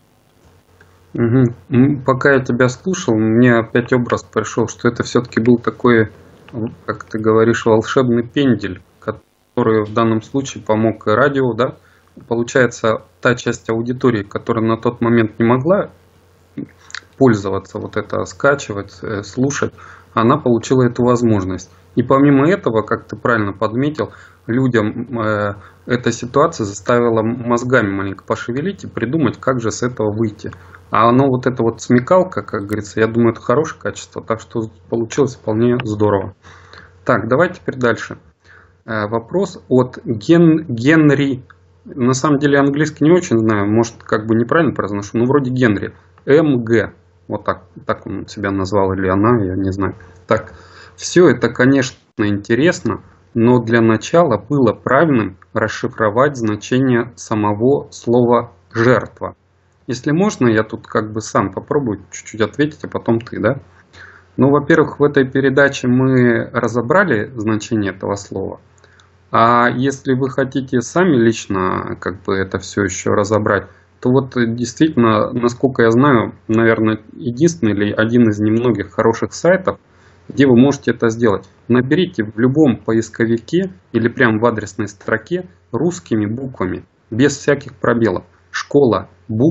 Угу. Пока я тебя слушал, мне опять образ пришел, что это все-таки был такой, как ты говоришь, волшебный пендель, который в данном случае помог радио, да? Получается, та часть аудитории, которая на тот момент не могла пользоваться, вот это скачивать, слушать, она получила эту возможность. И помимо этого, как ты правильно подметил, людям эта ситуация заставила мозгами маленько пошевелить и придумать, как же с этого выйти. А оно вот эта вот смекалка, как говорится, я думаю, это хорошее качество, так что получилось вполне здорово. Так, давай теперь дальше. Вопрос от Генри. На самом деле английский не очень знаю, может как бы неправильно произношу, но вроде Генри. МГ. Вот так он себя назвал или она, я не знаю. Так, все это, конечно, интересно, но для начала было правильным расшифровать значение самого слова «жертва». Если можно, я тут как бы сам попробую чуть-чуть ответить, а потом ты, да? Ну, во-первых, в этой передаче мы разобрали значение этого слова. А если вы хотите сами лично как бы это все еще разобрать, то вот действительно, насколько я знаю, наверное, единственный или один из немногих хороших сайтов, где вы можете это сделать. Наберите в любом поисковике или прямо в адресной строке русскими буквами, без всяких пробелов. Школа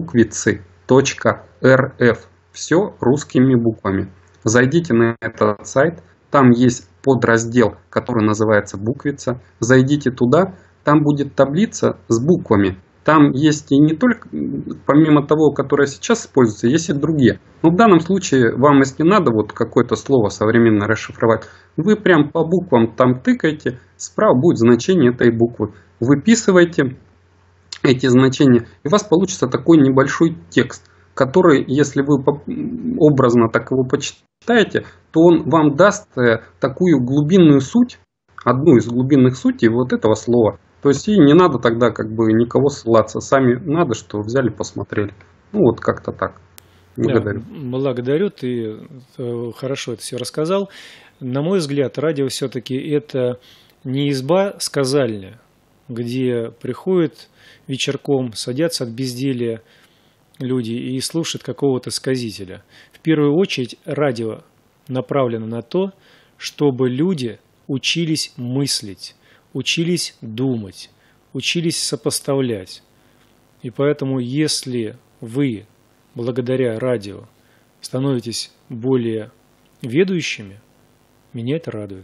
буквицы.рф. Все русскими буквами. Зайдите на этот сайт, там есть подраздел, который называется «Буквица». Зайдите туда, там будет таблица с буквами. Там есть и не только, помимо того, которое сейчас используется, есть и другие. Но в данном случае вам, если надо вот какое-то слово современно расшифровать, вы прям по буквам там тыкаете, справа будет значение этой буквы. Выписываете эти значения, и у вас получится такой небольшой текст, который, если вы образно так его почитаете, то он вам даст такую глубинную суть, одну из глубинных сутей вот этого слова. То есть и не надо тогда как бы никого ссылаться, сами надо, что взяли, посмотрели. Ну вот как-то так. Благодарю. Да, благодарю, ты хорошо это все рассказал. На мой взгляд, радио все-таки это не изба-сказальня, где приходят вечерком, садятся от безделья люди и слушают какого-то сказителя. В первую очередь радио направлено на то, чтобы люди учились мыслить, учились думать, учились сопоставлять. И поэтому, если вы, благодаря радио, становитесь более ведущими, меня это радует.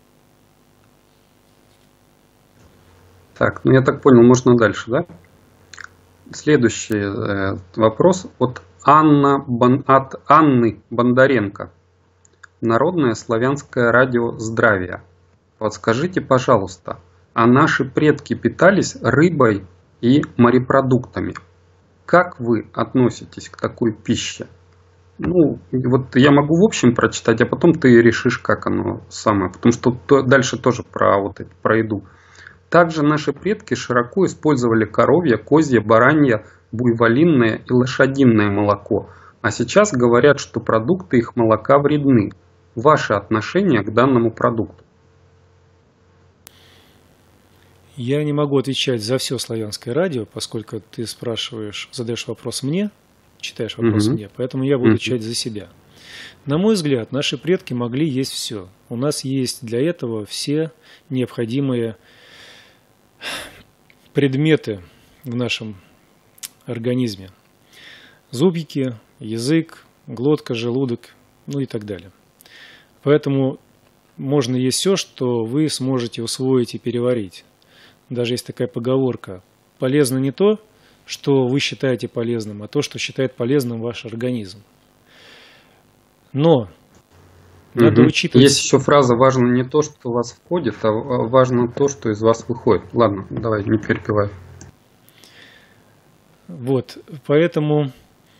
Так, ну я так понял, можно дальше, да? Следующий вопрос от Анны Бондаренко. Народное славянское радио «Здравия». Подскажите, пожалуйста, а наши предки питались рыбой и морепродуктами? Как вы относитесь к такой пище? Ну, вот я могу в общем прочитать, а потом ты решишь, как оно самое. Потому что дальше тоже про еду. Также наши предки широко использовали коровье, козье, баранье, буйволинное и лошадиное молоко. А сейчас говорят, что продукты их молока вредны. Ваше отношение к данному продукту? Я не могу отвечать за все славянское радио, поскольку ты задаешь вопрос мне, читаешь вопрос мне, поэтому я буду отвечать за себя. На мой взгляд, наши предки могли есть все. У нас есть для этого все необходимые предметы в нашем организме. Зубики, язык, глотка, желудок, ну и так далее. Поэтому можно есть все, что вы сможете усвоить и переварить. Даже есть такая поговорка: полезно не то, что вы считаете полезным, а то, что считает полезным ваш организм. Но надо учитывать... Есть еще фраза: важно не то, что у вас входит, а важно то, что из вас выходит. Ладно, давай, не перебивай. Вот, поэтому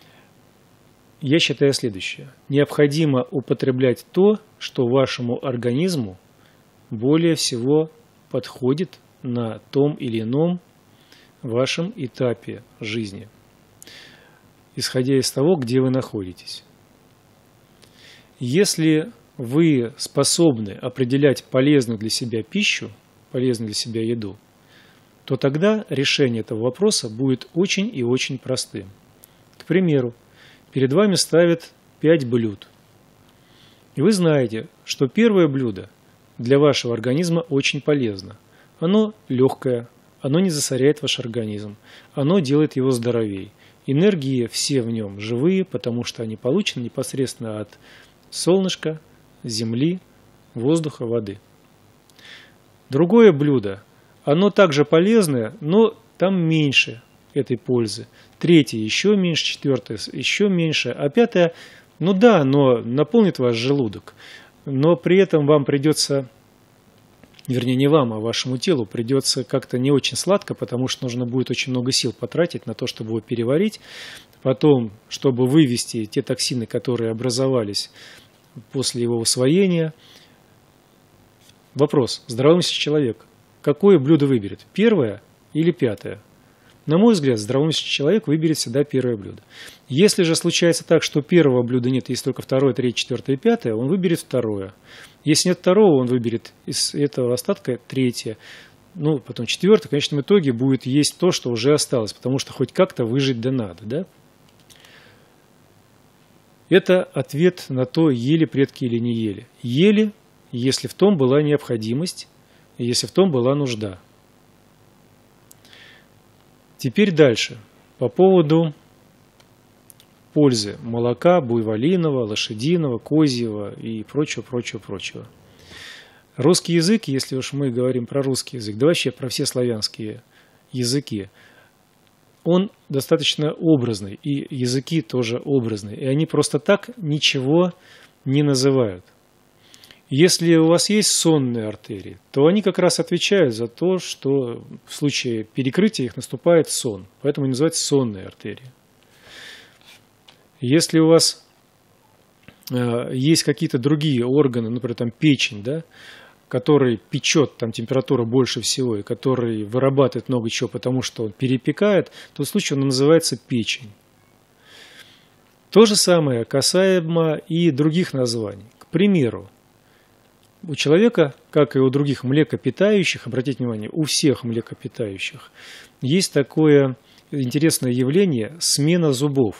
я считаю следующее. Необходимо употреблять то, что вашему организму более всего подходит на том или ином вашем этапе жизни, исходя из того, где вы находитесь. Если вы способны определять полезную для себя пищу, полезную для себя еду, то тогда решение этого вопроса будет очень и очень простым. К примеру, перед вами ставят 5 блюд. И вы знаете, что первое блюдо для вашего организма очень полезно. Оно легкое, оно не засоряет ваш организм, оно делает его здоровее. Энергии все в нем живые, потому что они получены непосредственно от солнышка, земли, воздуха, воды. Другое блюдо, оно также полезное, но там меньше этой пользы. Третье еще меньше, четвертое еще меньше, а пятое, ну да, оно наполнит ваш желудок, но при этом вам придется... Вернее, не вам, а вашему телу придется как-то не очень сладко, потому что нужно будет очень много сил потратить на то, чтобы его переварить. Потом, чтобы вывести те токсины, которые образовались после его усвоения. Вопрос. Здравомыслящий человек какое блюдо выберет? Первое или пятое? На мой взгляд, здравомыслящий человек выберет всегда первое блюдо. Если же случается так, что первого блюда нет, есть только второе, третье, четвертое и пятое, он выберет второе. Если нет второго, он выберет из этого остатка третье. Ну, потом четвертое. В конечном итоге будет есть то, что уже осталось, потому что хоть как-то выжить да надо, да? Это ответ на то, ели предки или не ели. Ели, если в том была необходимость, и если в том была нужда. Теперь дальше. По поводу пользы молока буйволиного, лошадиного, козьего и прочего. Русский язык, если уж мы говорим про русский язык, да вообще про все славянские языки, он достаточно образный, и языки тоже образные, и они просто так ничего не называют. Если у вас есть сонные артерии, то они как раз отвечают за то, что в случае перекрытия их наступает сон, поэтому они называются сонные артерии. Если у вас есть какие-то другие органы, например, там печень, да, который печет, там температура больше всего, и который вырабатывает много чего, потому что он перепекает, то в случае он называется печень. То же самое касаемо и других названий. К примеру, у человека, как и у других млекопитающих, обратите внимание, у всех млекопитающих, есть такое интересное явление – смена зубов.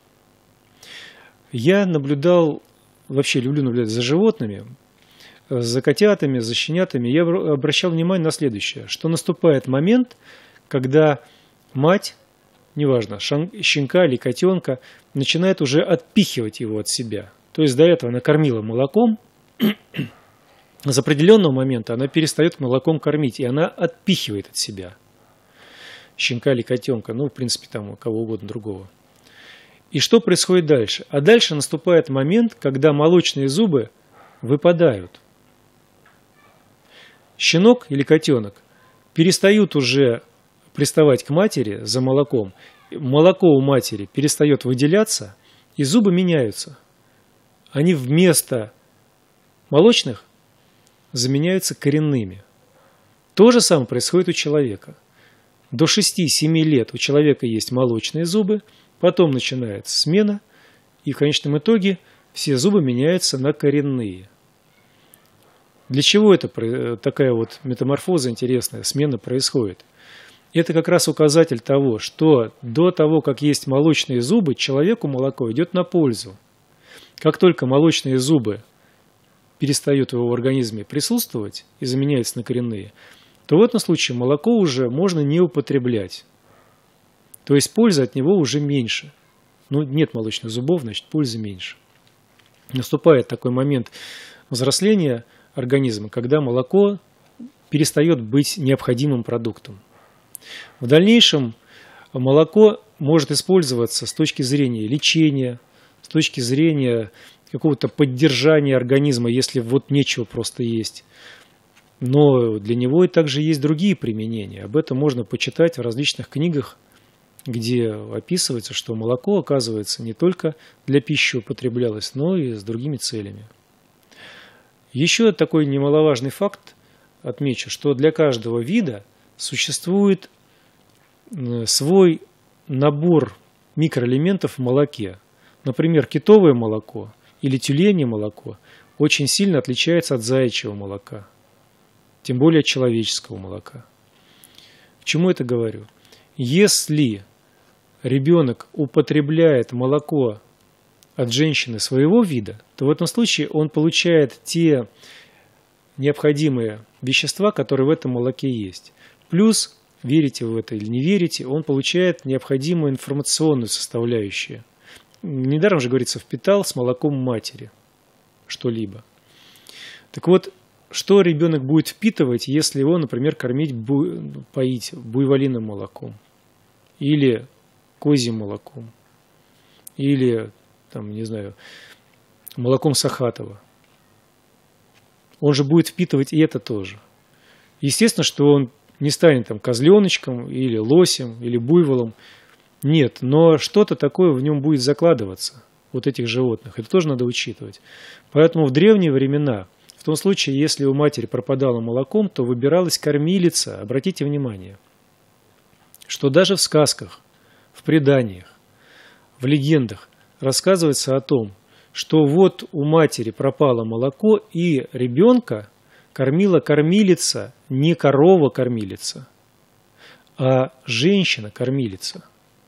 Я наблюдал, вообще люблю наблюдать за животными, за котятами, за щенятами. Я обращал внимание на следующее, что наступает момент, когда мать, неважно, щенка или котенка, начинает уже отпихивать его от себя. То есть до этого она кормила молоком, с определенного момента она перестает молоком кормить, и она отпихивает от себя щенка или котенка, ну, в принципе, там, кого угодно другого. И что происходит дальше? А дальше наступает момент, когда молочные зубы выпадают. Щенок или котенок перестают уже приставать к матери за молоком, молоко у матери перестает выделяться, и зубы меняются. Они вместо молочных заменяются коренными. То же самое происходит у человека. До 6-7 лет у человека есть молочные зубы, потом начинается смена, и в конечном итоге все зубы меняются на коренные. Для чего такая вот метаморфоза интересная, смена происходит? Это как раз указатель того, что до того, как есть молочные зубы, человеку молоко идет на пользу. Как только молочные зубы перестают в его организме присутствовать и заменяются на коренные, то в этом случае молоко уже можно не употреблять. То есть пользы от него уже меньше. Ну, нет молочных зубов, значит, пользы меньше. Наступает такой момент взросления организма, когда молоко перестает быть необходимым продуктом. В дальнейшем молоко может использоваться с точки зрения лечения, с точки зрения какого-то поддержания организма, если вот нечего просто есть. Но для него и также есть другие применения. Об этом можно почитать в различных книгах, где описывается, что молоко, оказывается, не только для пищи употреблялось, но и с другими целями. Еще такой немаловажный факт отмечу, что для каждого вида существует свой набор микроэлементов в молоке. Например, китовое молоко или тюленье молоко очень сильно отличается от заячьего молока, тем более от человеческого молока. К чему это говорю? Если ребенок употребляет молоко от женщины своего вида, то в этом случае он получает те необходимые вещества, которые в этом молоке есть. Плюс, верите в это или не верите, он получает необходимую информационную составляющую. Недаром же говорится, впитал с молоком матери что-либо. Так вот, что ребенок будет впитывать, если его, например, поить буйволиным молоком или козьим молоком или, там, не знаю, молоком Сахатова? Он же будет впитывать и это тоже. Естественно, что он не станет там козленочком или лосем или буйволом. Нет, но что-то такое в нем будет закладываться, вот этих животных. Это тоже надо учитывать. Поэтому в древние времена, в том случае, если у матери пропадало молоком, то выбиралась кормилица. Обратите внимание, что даже в сказках, в преданиях, в легендах рассказывается о том, что вот у матери пропало молоко, и ребенка кормила кормилица, не корова-кормилица, а женщина-кормилица.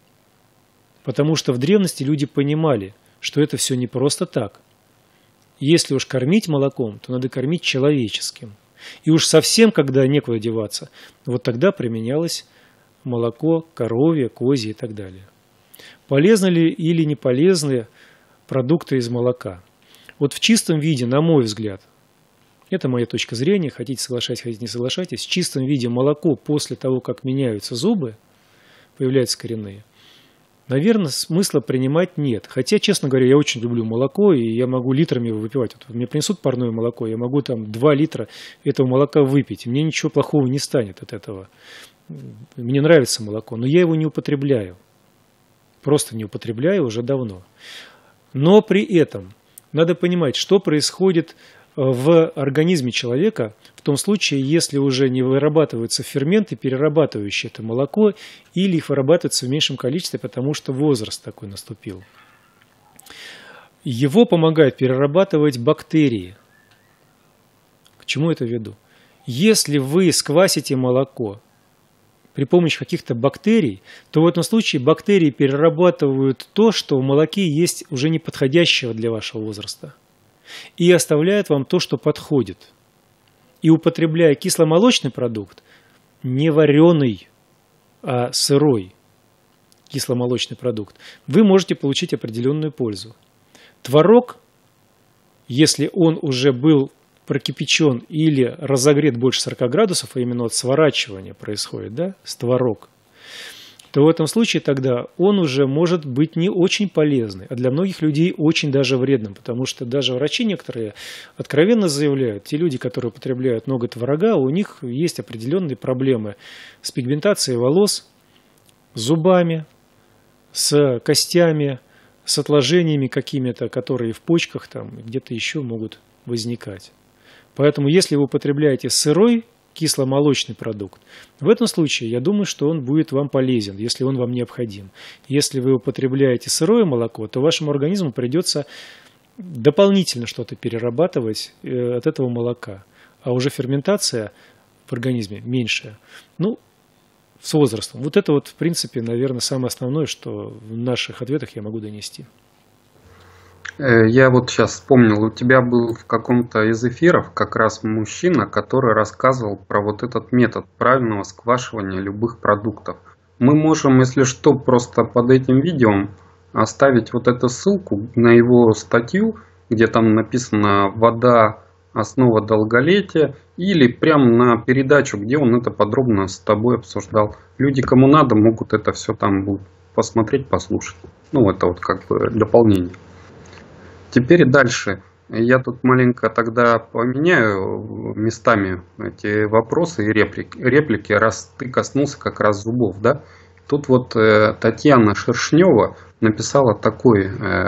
Потому что в древности люди понимали, что это все не просто так. Если уж кормить молоком, то надо кормить человеческим. И уж совсем, когда некуда деваться, вот тогда применялось молоко коровье, козье и так далее. Полезны ли или не полезны продукты из молока? Вот в чистом виде, на мой взгляд, это моя точка зрения, хотите соглашайтесь, хотите не соглашайтесь, в чистом виде молоко после того, как меняются зубы, появляются коренные, наверное, смысла принимать нет. Хотя, честно говоря, я очень люблю молоко, и я могу литрами его выпивать. Вот мне принесут парное молоко, я могу там 2 литра этого молока выпить. Мне ничего плохого не станет от этого. Мне нравится молоко, но я его не употребляю. Просто не употребляю уже давно. Но при этом надо понимать, что происходит в организме человека в том случае, если уже не вырабатываются ферменты, перерабатывающие это молоко, или их вырабатываются в меньшем количестве, потому что возраст такой наступил. Его помогают перерабатывать бактерии. К чему это веду? Если вы сквасите молоко при помощи каких-то бактерий, то в этом случае бактерии перерабатывают то, что в молоке есть уже неподходящего для вашего возраста, и оставляют вам то, что подходит. И употребляя кисломолочный продукт, не вареный, а сырой кисломолочный продукт, вы можете получить определенную пользу. Творог, если он уже был прокипячен или разогрет больше 40 градусов, а именно от сворачивания происходит, да, с творог, то в этом случае тогда он уже может быть не очень полезный, а для многих людей очень даже вредным, потому что даже врачи некоторые откровенно заявляют, те люди, которые употребляют много творога, у них есть определенные проблемы с пигментацией волос, с зубами, с костями, с отложениями какими-то, которые в почках там где-то еще могут возникать. Поэтому если вы употребляете сырой кисломолочный продукт, в этом случае я думаю, что он будет вам полезен, если он вам необходим. Если вы употребляете сырое молоко, то вашему организму придется дополнительно что-то перерабатывать от этого молока. а уже ферментация в организме меньшая. Ну, с возрастом. Вот это вот, в принципе, наверное, самое основное, что в наших ответах я могу донести. Я вот сейчас вспомнил, у тебя был в каком-то из эфиров как раз мужчина, который рассказывал про вот этот метод правильного сквашивания любых продуктов. Мы можем, если что, просто под этим видео оставить вот эту ссылку на его статью, где там написано «Вода – основа долголетия», или прямо на передачу, где он это подробно с тобой обсуждал. Люди, кому надо, могут это все там будут посмотреть, послушать. Ну, это вот как бы дополнение. Теперь дальше. Я тут маленько тогда поменяю местами эти вопросы и реплики, раз ты коснулся как раз зубов, да? Тут вот Татьяна Шершнева написала такую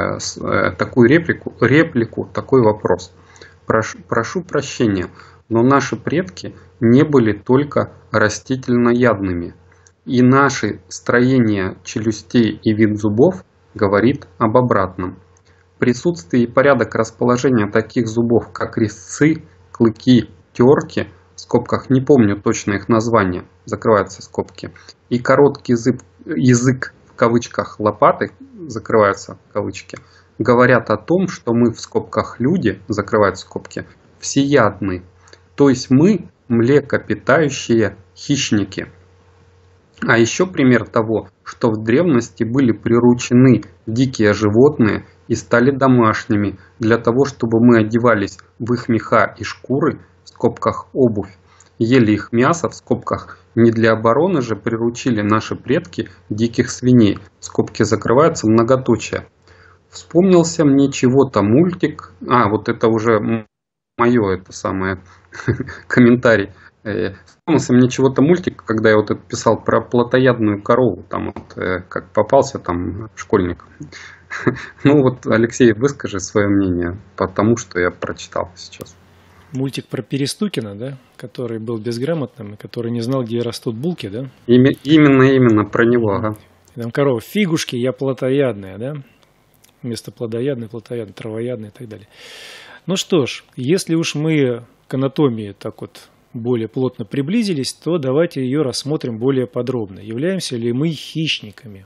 реплику, такой вопрос. Прошу прощения, но наши предки не были только растительноядными, и наше строение челюстей и вид зубов говорит об обратном. Присутствие и порядок расположения таких зубов, как резцы, клыки, терки, в скобках не помню точно их название, закрываются скобки, и короткий язык, в кавычках лопаты, закрываются кавычки, говорят о том, что мы в скобках люди, закрываются скобки, всеядны, то есть мы млекопитающие хищники. А еще пример того, что в древности были приручены дикие животные и стали домашними для того, чтобы мы одевались в их меха и шкуры, в скобках обувь, ели их мясо, в скобках не для обороны же приручили наши предки диких свиней, скобки закрываются, многоточие. Вспомнился мне чего-то мультик, вот это уже мое, это самое, комментарий. Вспомнился мне чего-то мультик, когда я вот это писал про плотоядную корову, там вот как попался там школьник. Ну вот, Алексей, выскажи свое мнение по тому, что я прочитал сейчас. Мультик про Перестукина, да, который был безграмотным, и который не знал, где растут булки, да? Именно про него, ага. Там корова: фигушки, я плотоядная, да? Вместо плодоядной, плотоядной, травоядной и так далее. Ну что ж, если уж мы к анатомии так вот более плотно приблизились, то давайте ее рассмотрим более подробно. Являемся ли мы хищниками?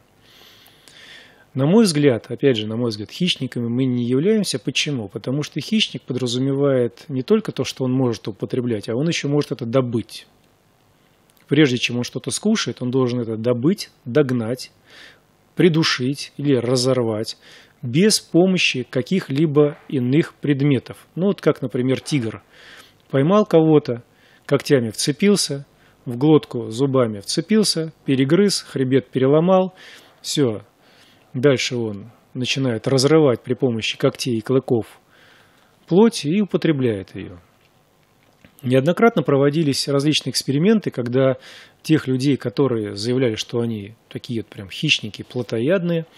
На мой взгляд, опять же, хищниками мы не являемся. Почему? Потому что хищник подразумевает не только то, что он может употреблять, а он еще может это добыть. Прежде чем он что-то скушает, он должен это добыть, догнать, придушить или разорвать без помощи каких-либо иных предметов. Ну вот как, например, тигр поймал кого-то, когтями вцепился, в глотку зубами вцепился, перегрыз, хребет переломал, все. Дальше он начинает разрывать при помощи когтей и клыков плоть и употребляет ее. Неоднократно проводились различные эксперименты, когда тех людей, которые заявляли, что они такие вот прям хищники, плотоядные,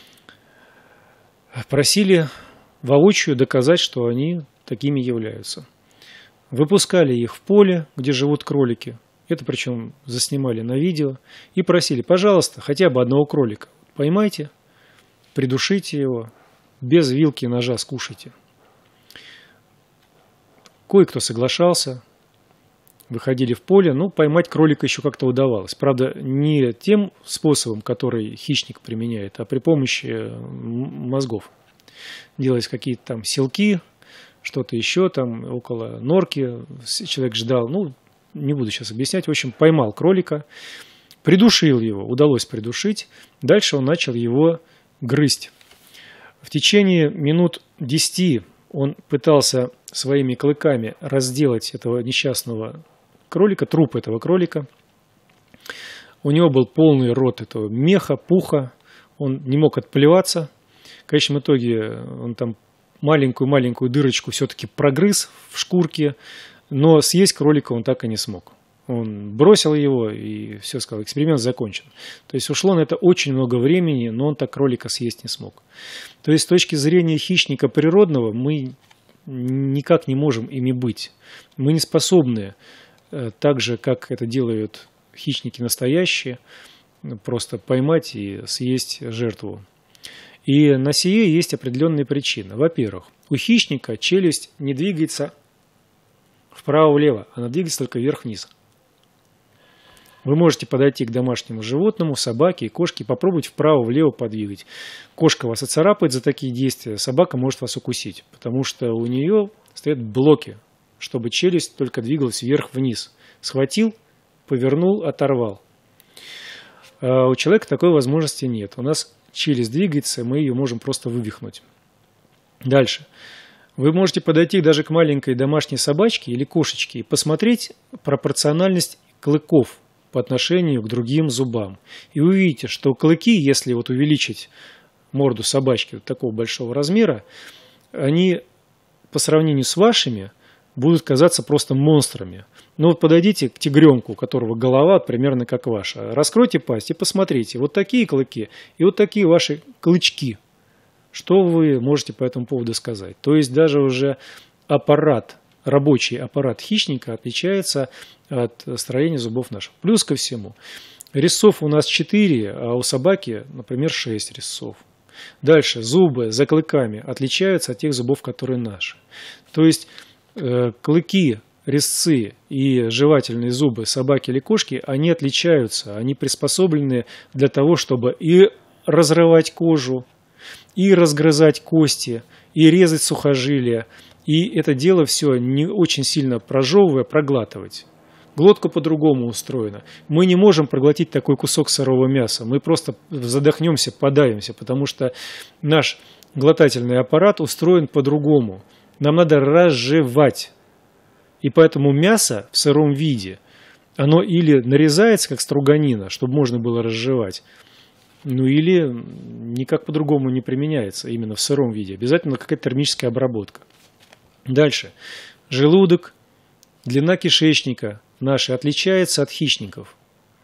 просили воочию доказать, что они такими являются. Выпускали их в поле, где живут кролики, это причем заснимали на видео, и просили: пожалуйста, хотя бы одного кролика поймайте, придушите его, без вилки и ножа скушайте. Кое-кто соглашался, выходили в поле, но поймать кролика еще как-то удавалось. Правда, не тем способом, который хищник применяет, а при помощи мозгов. Делались какие-то там селки, что-то еще там около норки человек ждал. Ну, не буду сейчас объяснять. В общем, поймал кролика, придушил его, удалось придушить. Дальше он начал его грызть. В течение минут 10 он пытался своими клыками разделать этого несчастного кролика, труп этого кролика. У него был полный рот этого меха, пуха. Он не мог отплеваться. В конечном итоге он там маленькую дырочку все-таки прогрыз в шкурке, но съесть кролика он так и не смог. Он бросил его и все, сказал, эксперимент закончен. То есть ушло на это очень много времени, но он так кролика съесть не смог. То есть с точки зрения хищника природного мы никак не можем ими быть. Мы не способны, так же, как это делают хищники настоящие, просто поймать и съесть жертву. И на сие есть определенные причины. Во-первых, у хищника челюсть не двигается вправо-влево, она двигается только вверх-вниз. Вы можете подойти к домашнему животному, собаке и кошке, и попробовать вправо-влево подвигать. Кошка вас оцарапает за такие действия, собака может вас укусить, потому что у нее стоят блоки, чтобы челюсть только двигалась вверх-вниз. Схватил, повернул, оторвал. А у человека такой возможности нет. У нас челюсть двигается, мы ее можем просто вывихнуть. Дальше. Вы можете подойти даже к маленькой домашней собачке или кошечке и посмотреть пропорциональность клыков по отношению к другим зубам. И вы увидите, что клыки, если вот увеличить морду собачки вот такого большого размера, они по сравнению с вашими будут казаться просто монстрами. Но вот подойдите к тигренку, у которого голова примерно как ваша. Раскройте пасть и посмотрите. Вот такие клыки и вот такие ваши клычки. Что вы можете по этому поводу сказать? То есть даже уже аппарат, рабочий аппарат хищника отличается от строения зубов наших. Плюс ко всему, резцов у нас 4, а у собаки, например, 6 резцов. Дальше, зубы за клыками отличаются от тех зубов, которые наши. То есть клыки, резцы и жевательные зубы собаки или кошки, они отличаются, они приспособлены для того, чтобы и разрывать кожу, и разгрызать кости, и резать сухожилия, и это дело все не очень сильно прожевывая, проглатывать. Глотка по-другому устроена. Мы не можем проглотить такой кусок сырого мяса. Мы просто задохнемся, подавимся, потому что наш глотательный аппарат устроен по-другому. Нам надо разжевать. И поэтому мясо в сыром виде, оно или нарезается, как струганина, чтобы можно было разжевать, ну или никак по-другому не применяется именно в сыром виде. Обязательно какая-то термическая обработка. Дальше. Желудок, длина кишечника наши отличается от хищников.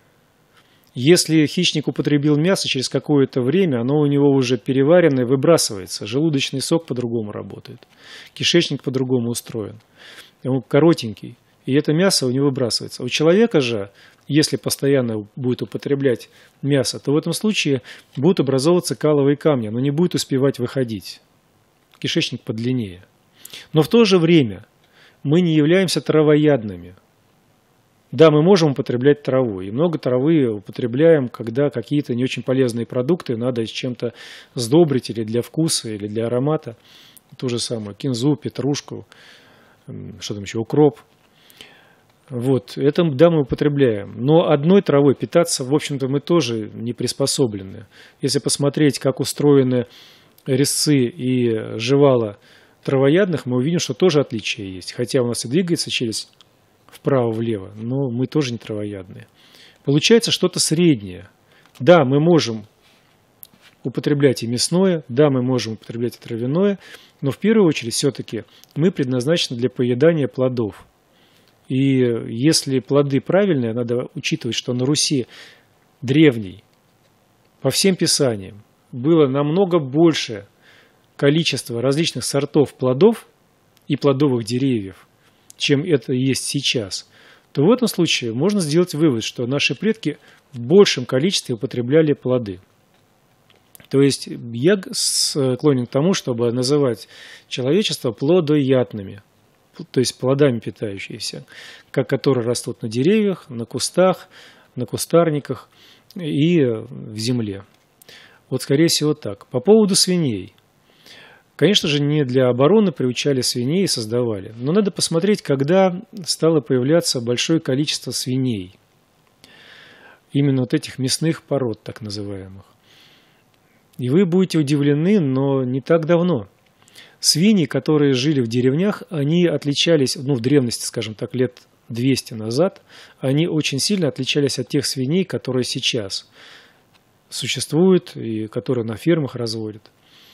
Если хищник употребил мясо, через какое-то время оно у него уже переваренное, выбрасывается. Желудочный сок по-другому работает. Кишечник по-другому устроен. Он коротенький. И это мясо у него выбрасывается. У человека же, если постоянно будет употреблять мясо, то в этом случае будут образовываться каловые камни. Оно не будет успевать выходить. Кишечник подлиннее. Но в то же время мы не являемся травоядными. Да, мы можем употреблять траву, и много травы употребляем, когда какие-то не очень полезные продукты надо с чем-то сдобрить или для вкуса, или для аромата. То же самое, кинзу, петрушку, что там еще, укроп. Вот, это, да, мы употребляем. Но одной травой питаться, в общем-то, мы тоже не приспособлены. Если посмотреть, как устроены резцы и жевала травоядных, мы увидим, что тоже отличия есть. Хотя у нас и двигается челюсть вправо-влево, но мы тоже не травоядные. Получается что-то среднее. Да, мы можем употреблять и мясное, да, мы можем употреблять и травяное, но в первую очередь все-таки мы предназначены для поедания плодов. И если плоды правильные, надо учитывать, что на Руси древней, по всем писаниям, было намного больше количество различных сортов плодов и плодовых деревьев, чем это есть сейчас, то в этом случае можно сделать вывод, что наши предки в большем количестве употребляли плоды. То есть я склонен к тому, чтобы называть человечество плодоядными, то есть плодами питающиеся, которые растут на деревьях, на кустах, на кустарниках и в земле. Вот скорее всего так. По поводу свиней. Конечно же, не для обороны приучали свиней и создавали. Но надо посмотреть, когда стало появляться большое количество свиней. Именно вот этих мясных пород, так называемых. И вы будете удивлены, но не так давно. Свиньи, которые жили в деревнях, они отличались, в древности, скажем так, лет 200 назад, они очень сильно отличались от тех свиней, которые сейчас существуют и которые на фермах разводят.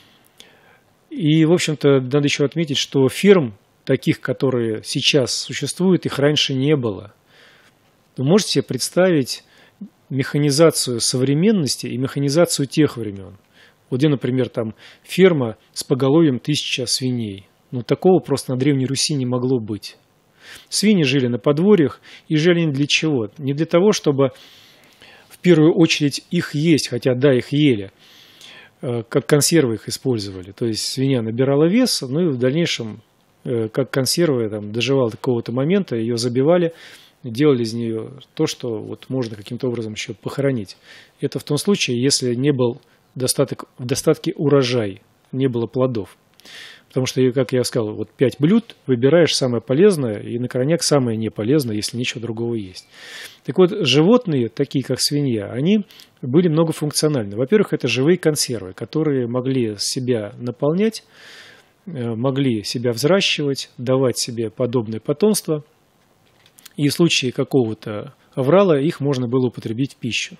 И, в общем-то, надо еще отметить, что ферм, таких, которые сейчас существуют, их раньше не было. Вы можете себе представить механизацию современности и механизацию тех времен. Вот где, например, там ферма с поголовьем 1000 свиней. Такого просто на Древней Руси не могло быть. Свиньи жили на подворьях, и жили они для чего? Не для того, чтобы в первую очередь их есть, хотя да, их ели, как консервы их использовали. То есть свинья набирала вес, и в дальнейшем как консервы, там, доживала до какого-то момента, ее забивали, делали из нее то, что вот можно каким-то образом еще похоронить. Это в том случае, если не был в достатке урожай, не было плодов. Потому что, как я сказал, вот 5 блюд, выбираешь самое полезное, и на крайняк самое неполезное, если ничего другого есть. Так вот, животные, такие как свинья, они были многофункциональны. Во-первых, это живые консервы, которые могли себя наполнять, могли себя взращивать, давать себе подобное потомство. И в случае какого-то аврала их можно было употребить в пищу.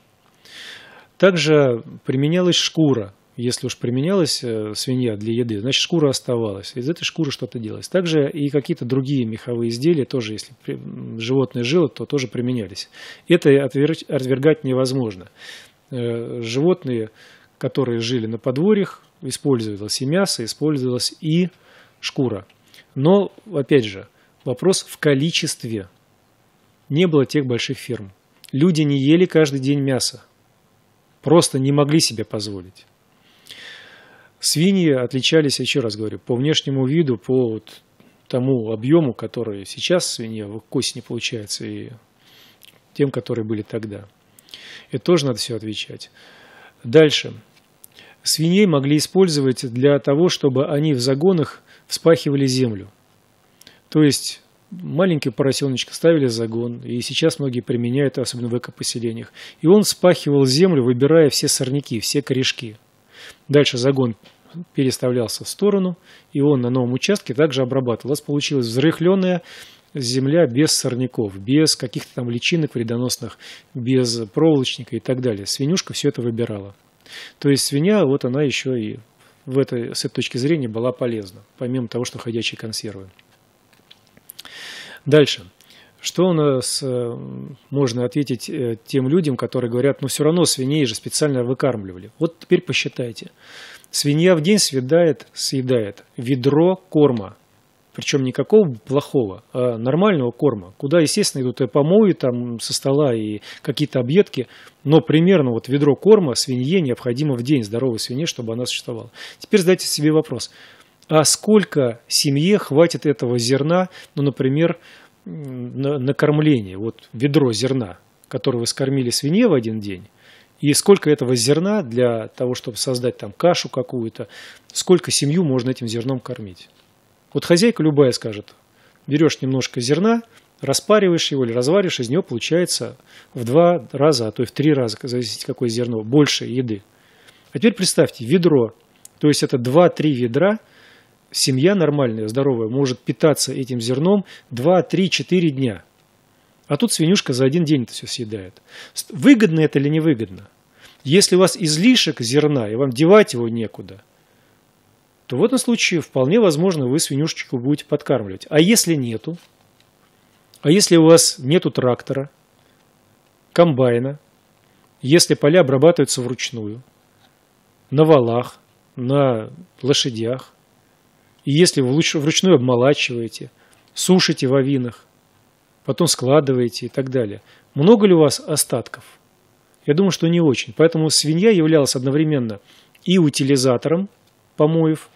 Также применялась шкура. Если уж применялась свинья для еды, значит шкура оставалась. Из этой шкуры что-то делалось. Также и какие-то другие меховые изделия, тоже если животное жило, то тоже применялись. Это отвергать невозможно. Животные, которые жили на подворьях, использовалось и мясо, использовалась и шкура. Но, опять же, вопрос в количестве. Не было тех больших ферм. Люди не ели каждый день мясо. Просто не могли себе позволить. Свиньи отличались, еще раз говорю, по внешнему виду, по вот тому объему, который сейчас свинья в осени получается, и тем, которые были тогда. Это тоже надо все отвечать. Дальше. Свиней могли использовать для того, чтобы они в загонах вспахивали землю. То есть маленький поросеночка ставили в загон, и сейчас многие применяют, особенно в экопоселениях. И он вспахивал землю, выбирая все сорняки, все корешки. Дальше загон переставлялся в сторону, и он на новом участке также обрабатывал. У нас получилась взрыхленная земля без сорняков, без каких-то там личинок вредоносных, без проволочника и так далее. Свинюшка все это выбирала. То есть свинья, вот она еще и с этой точки зрения была полезна, помимо того, что ходячие консервы. Дальше. Что у нас можно ответить тем людям, которые говорят, ну все равно свиней же специально выкармливали. Вот теперь посчитайте. Свинья в день съедает ведро корма. Причем не какого плохого, а нормального корма. Куда, естественно, идут и помои там со стола, и какие-то объедки. Но примерно вот ведро корма свинье необходимо в день, здоровой свинье, чтобы она существовала. Теперь задайте себе вопрос. А сколько семье хватит этого зерна, ну, например, на кормление, вот ведро зерна, которое вы скормили свинье в один день, и сколько этого зерна для того, чтобы создать там кашу какую-то, сколько семью можно этим зерном кормить. Вот хозяйка любая скажет, берешь немножко зерна, распариваешь его или разваришь, из него получается в 2 раза, а то и в 3 раза, зависит какое зерно, больше еды. А теперь представьте, ведро, то есть это 2-3 ведра, семья нормальная, здоровая, может питаться этим зерном 2, 3, 4 дня. А тут свинюшка за один день это все съедает. Выгодно это или невыгодно? Если у вас излишек зерна, и вам девать его некуда, то в этом случае вполне возможно вы свинюшечку будете подкармливать. А если нету? А если у вас нету трактора, комбайна, если поля обрабатываются вручную, на валах, на лошадях, и если вы вручную обмолачиваете, сушите в авинах, потом складываете и так далее. Много ли у вас остатков? Я думаю, что не очень. Поэтому свинья являлась одновременно и утилизатором помоев,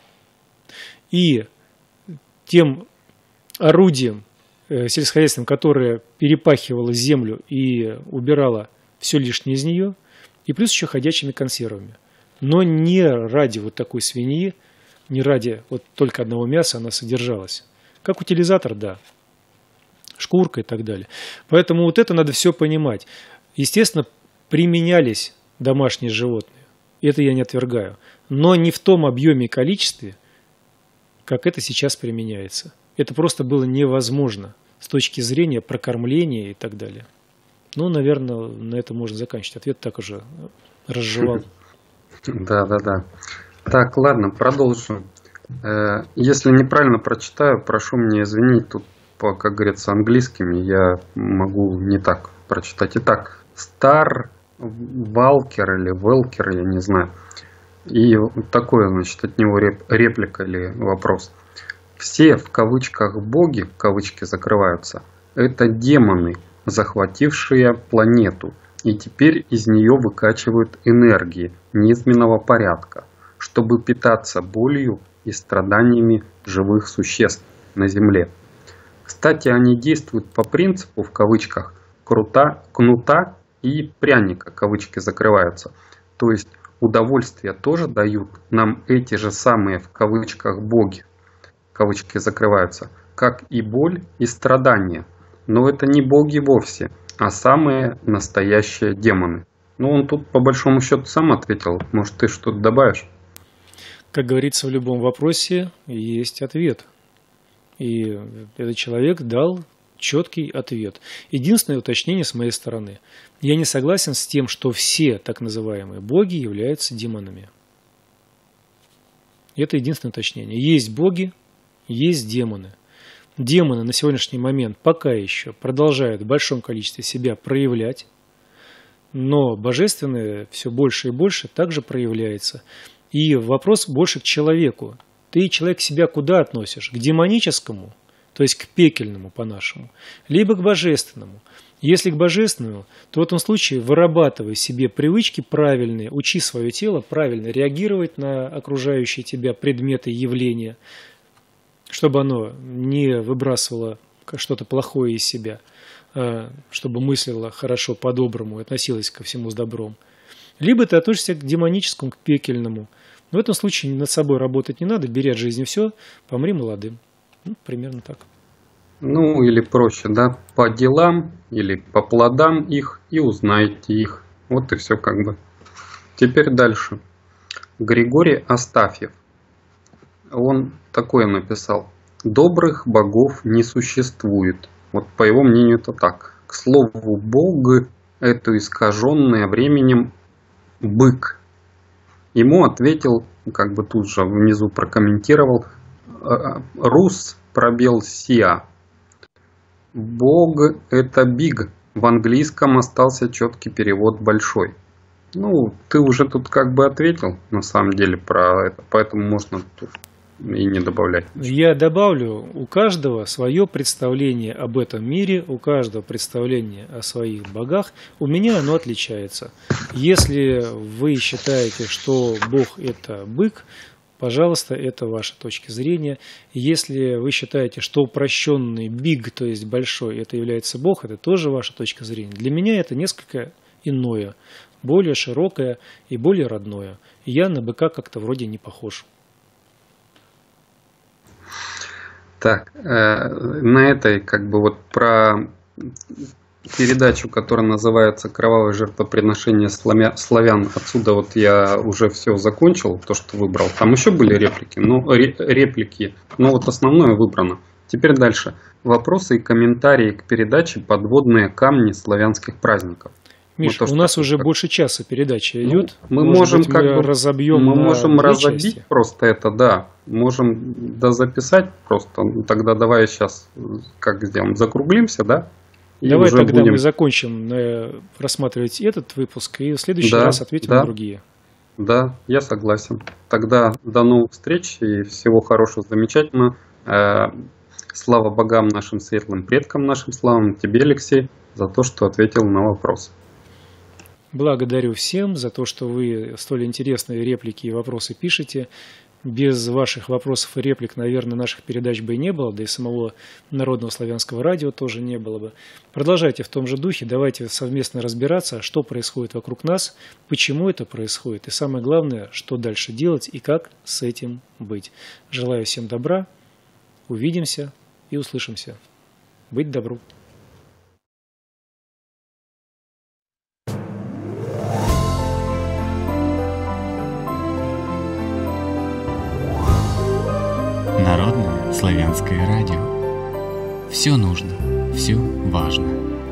и тем орудием сельскохозяйственным, которое перепахивало землю и убирало все лишнее из нее, и плюс еще ходячими консервами. Но не ради вот такой свиньи, не ради вот только одного мяса она содержалась. Как утилизатор, да. Шкурка и так далее. Поэтому вот это надо все понимать. Естественно, применялись домашние животные. Это я не отвергаю. Но не в том объеме и количестве, как это сейчас применяется. Это просто было невозможно с точки зрения прокормления и так далее. Ну, наверное, на этом можно заканчивать. Ответ так уже разжевал. Да. Так, ладно, продолжим. Если неправильно прочитаю, прошу меня извинить. Тут, как говорится, английскими я могу не так прочитать. Итак, Стар Валкер или Велкер, я не знаю. И вот такое, значит, от него реплика или вопрос. Все, в кавычках, боги, кавычки закрываются, это демоны, захватившие планету. И теперь из нее выкачивают энергии низменного порядка, чтобы питаться болью и страданиями живых существ. на Земле. Кстати, они действуют по принципу, в кавычках, кнута и пряника, кавычки закрываются. То есть удовольствие тоже дают нам эти же самые, в кавычках, боги, кавычки закрываются, как и боль и страдания. Но это не боги вовсе, а самые настоящие демоны. Ну, он тут по большому счету сам ответил. Может, ты что-то добавишь? Как говорится, в любом вопросе есть ответ. И этот человек дал четкий ответ. Единственное уточнение с моей стороны. Я не согласен с тем, что все так называемые боги являются демонами. Это единственное уточнение. Есть боги, есть демоны. Демоны на сегодняшний момент пока еще продолжают в большом количестве себя проявлять, но божественное все больше и больше также проявляется. И вопрос больше к человеку. Ты, человек, себя куда относишь? К демоническому, то есть к пекельному по-нашему, либо к божественному? Если к божественному, то в этом случае вырабатывай себе привычки правильные, учи свое тело правильно реагировать на окружающие тебя предметы, явления, чтобы оно не выбрасывало что-то плохое из себя, чтобы мыслило хорошо, по-доброму, относилось ко всему с добром. Либо ты относишься к демоническому, к пекельному. Но в этом случае над собой работать не надо, бери от жизни все, помри молодым. Ну, примерно так. Ну, или проще, да, по делам или по плодам их и узнаете их. Вот и все как бы. Теперь дальше. Григорий Астафьев. Он такое написал. Добрых богов не существует. Вот по его мнению это так. К слову, Бог – это искаженное временем бык. Ему ответил, как бы тут же внизу прокомментировал, Рус пробел Сиа. Бог – это биг. В английском остался четкий перевод большой. Ну, ты уже тут как бы ответил, на самом деле, про это, поэтому можно тут и не добавлять. Я добавлю, у каждого свое представление об этом мире, у каждого представление о своих богах. У меня оно отличается. Если вы считаете, что Бог – это бык, пожалуйста, это ваша точка зрения. Если вы считаете, что упрощенный биг, то есть большой, это является Бог, это тоже ваша точка зрения. Для меня это несколько иное, более широкое и более родное. Я на быка как-то вроде не похож. Так, на этой как бы вот про передачу, которая называется «Кровавое жертвоприношение славян». Отсюда вот я уже все закончил, то, что выбрал. Там еще были реплики, но вот основное выбрано. Теперь дальше. Вопросы и комментарии к передаче «Подводные камни славянских праздников». Миш, у нас уже больше часа передача идет. Мы можем как бы разобьем. Мы можем разобить части. просто это, да. Можем записать просто. Тогда давай сейчас как сделаем? Закруглимся, да? И давай тогда будем... мы закончим рассматривать этот выпуск и в следующий раз ответим на другие. Да, я согласен. Тогда до новых встреч и всего хорошего, замечательно. Слава богам, нашим светлым предкам, нашим славам, тебе, Алексей, за то, что ответил на вопрос. Благодарю всем за то, что вы столь интересные реплики и вопросы пишете. Без ваших вопросов и реплик, наверное, наших передач бы и не было, да и самого Народного славянского радио тоже не было бы. Продолжайте в том же духе, давайте совместно разбираться, что происходит вокруг нас, почему это происходит, и самое главное, что дальше делать и как с этим быть. Желаю всем добра, увидимся и услышимся. Быть добру. Народное славянское радио. Все нужно, все важно.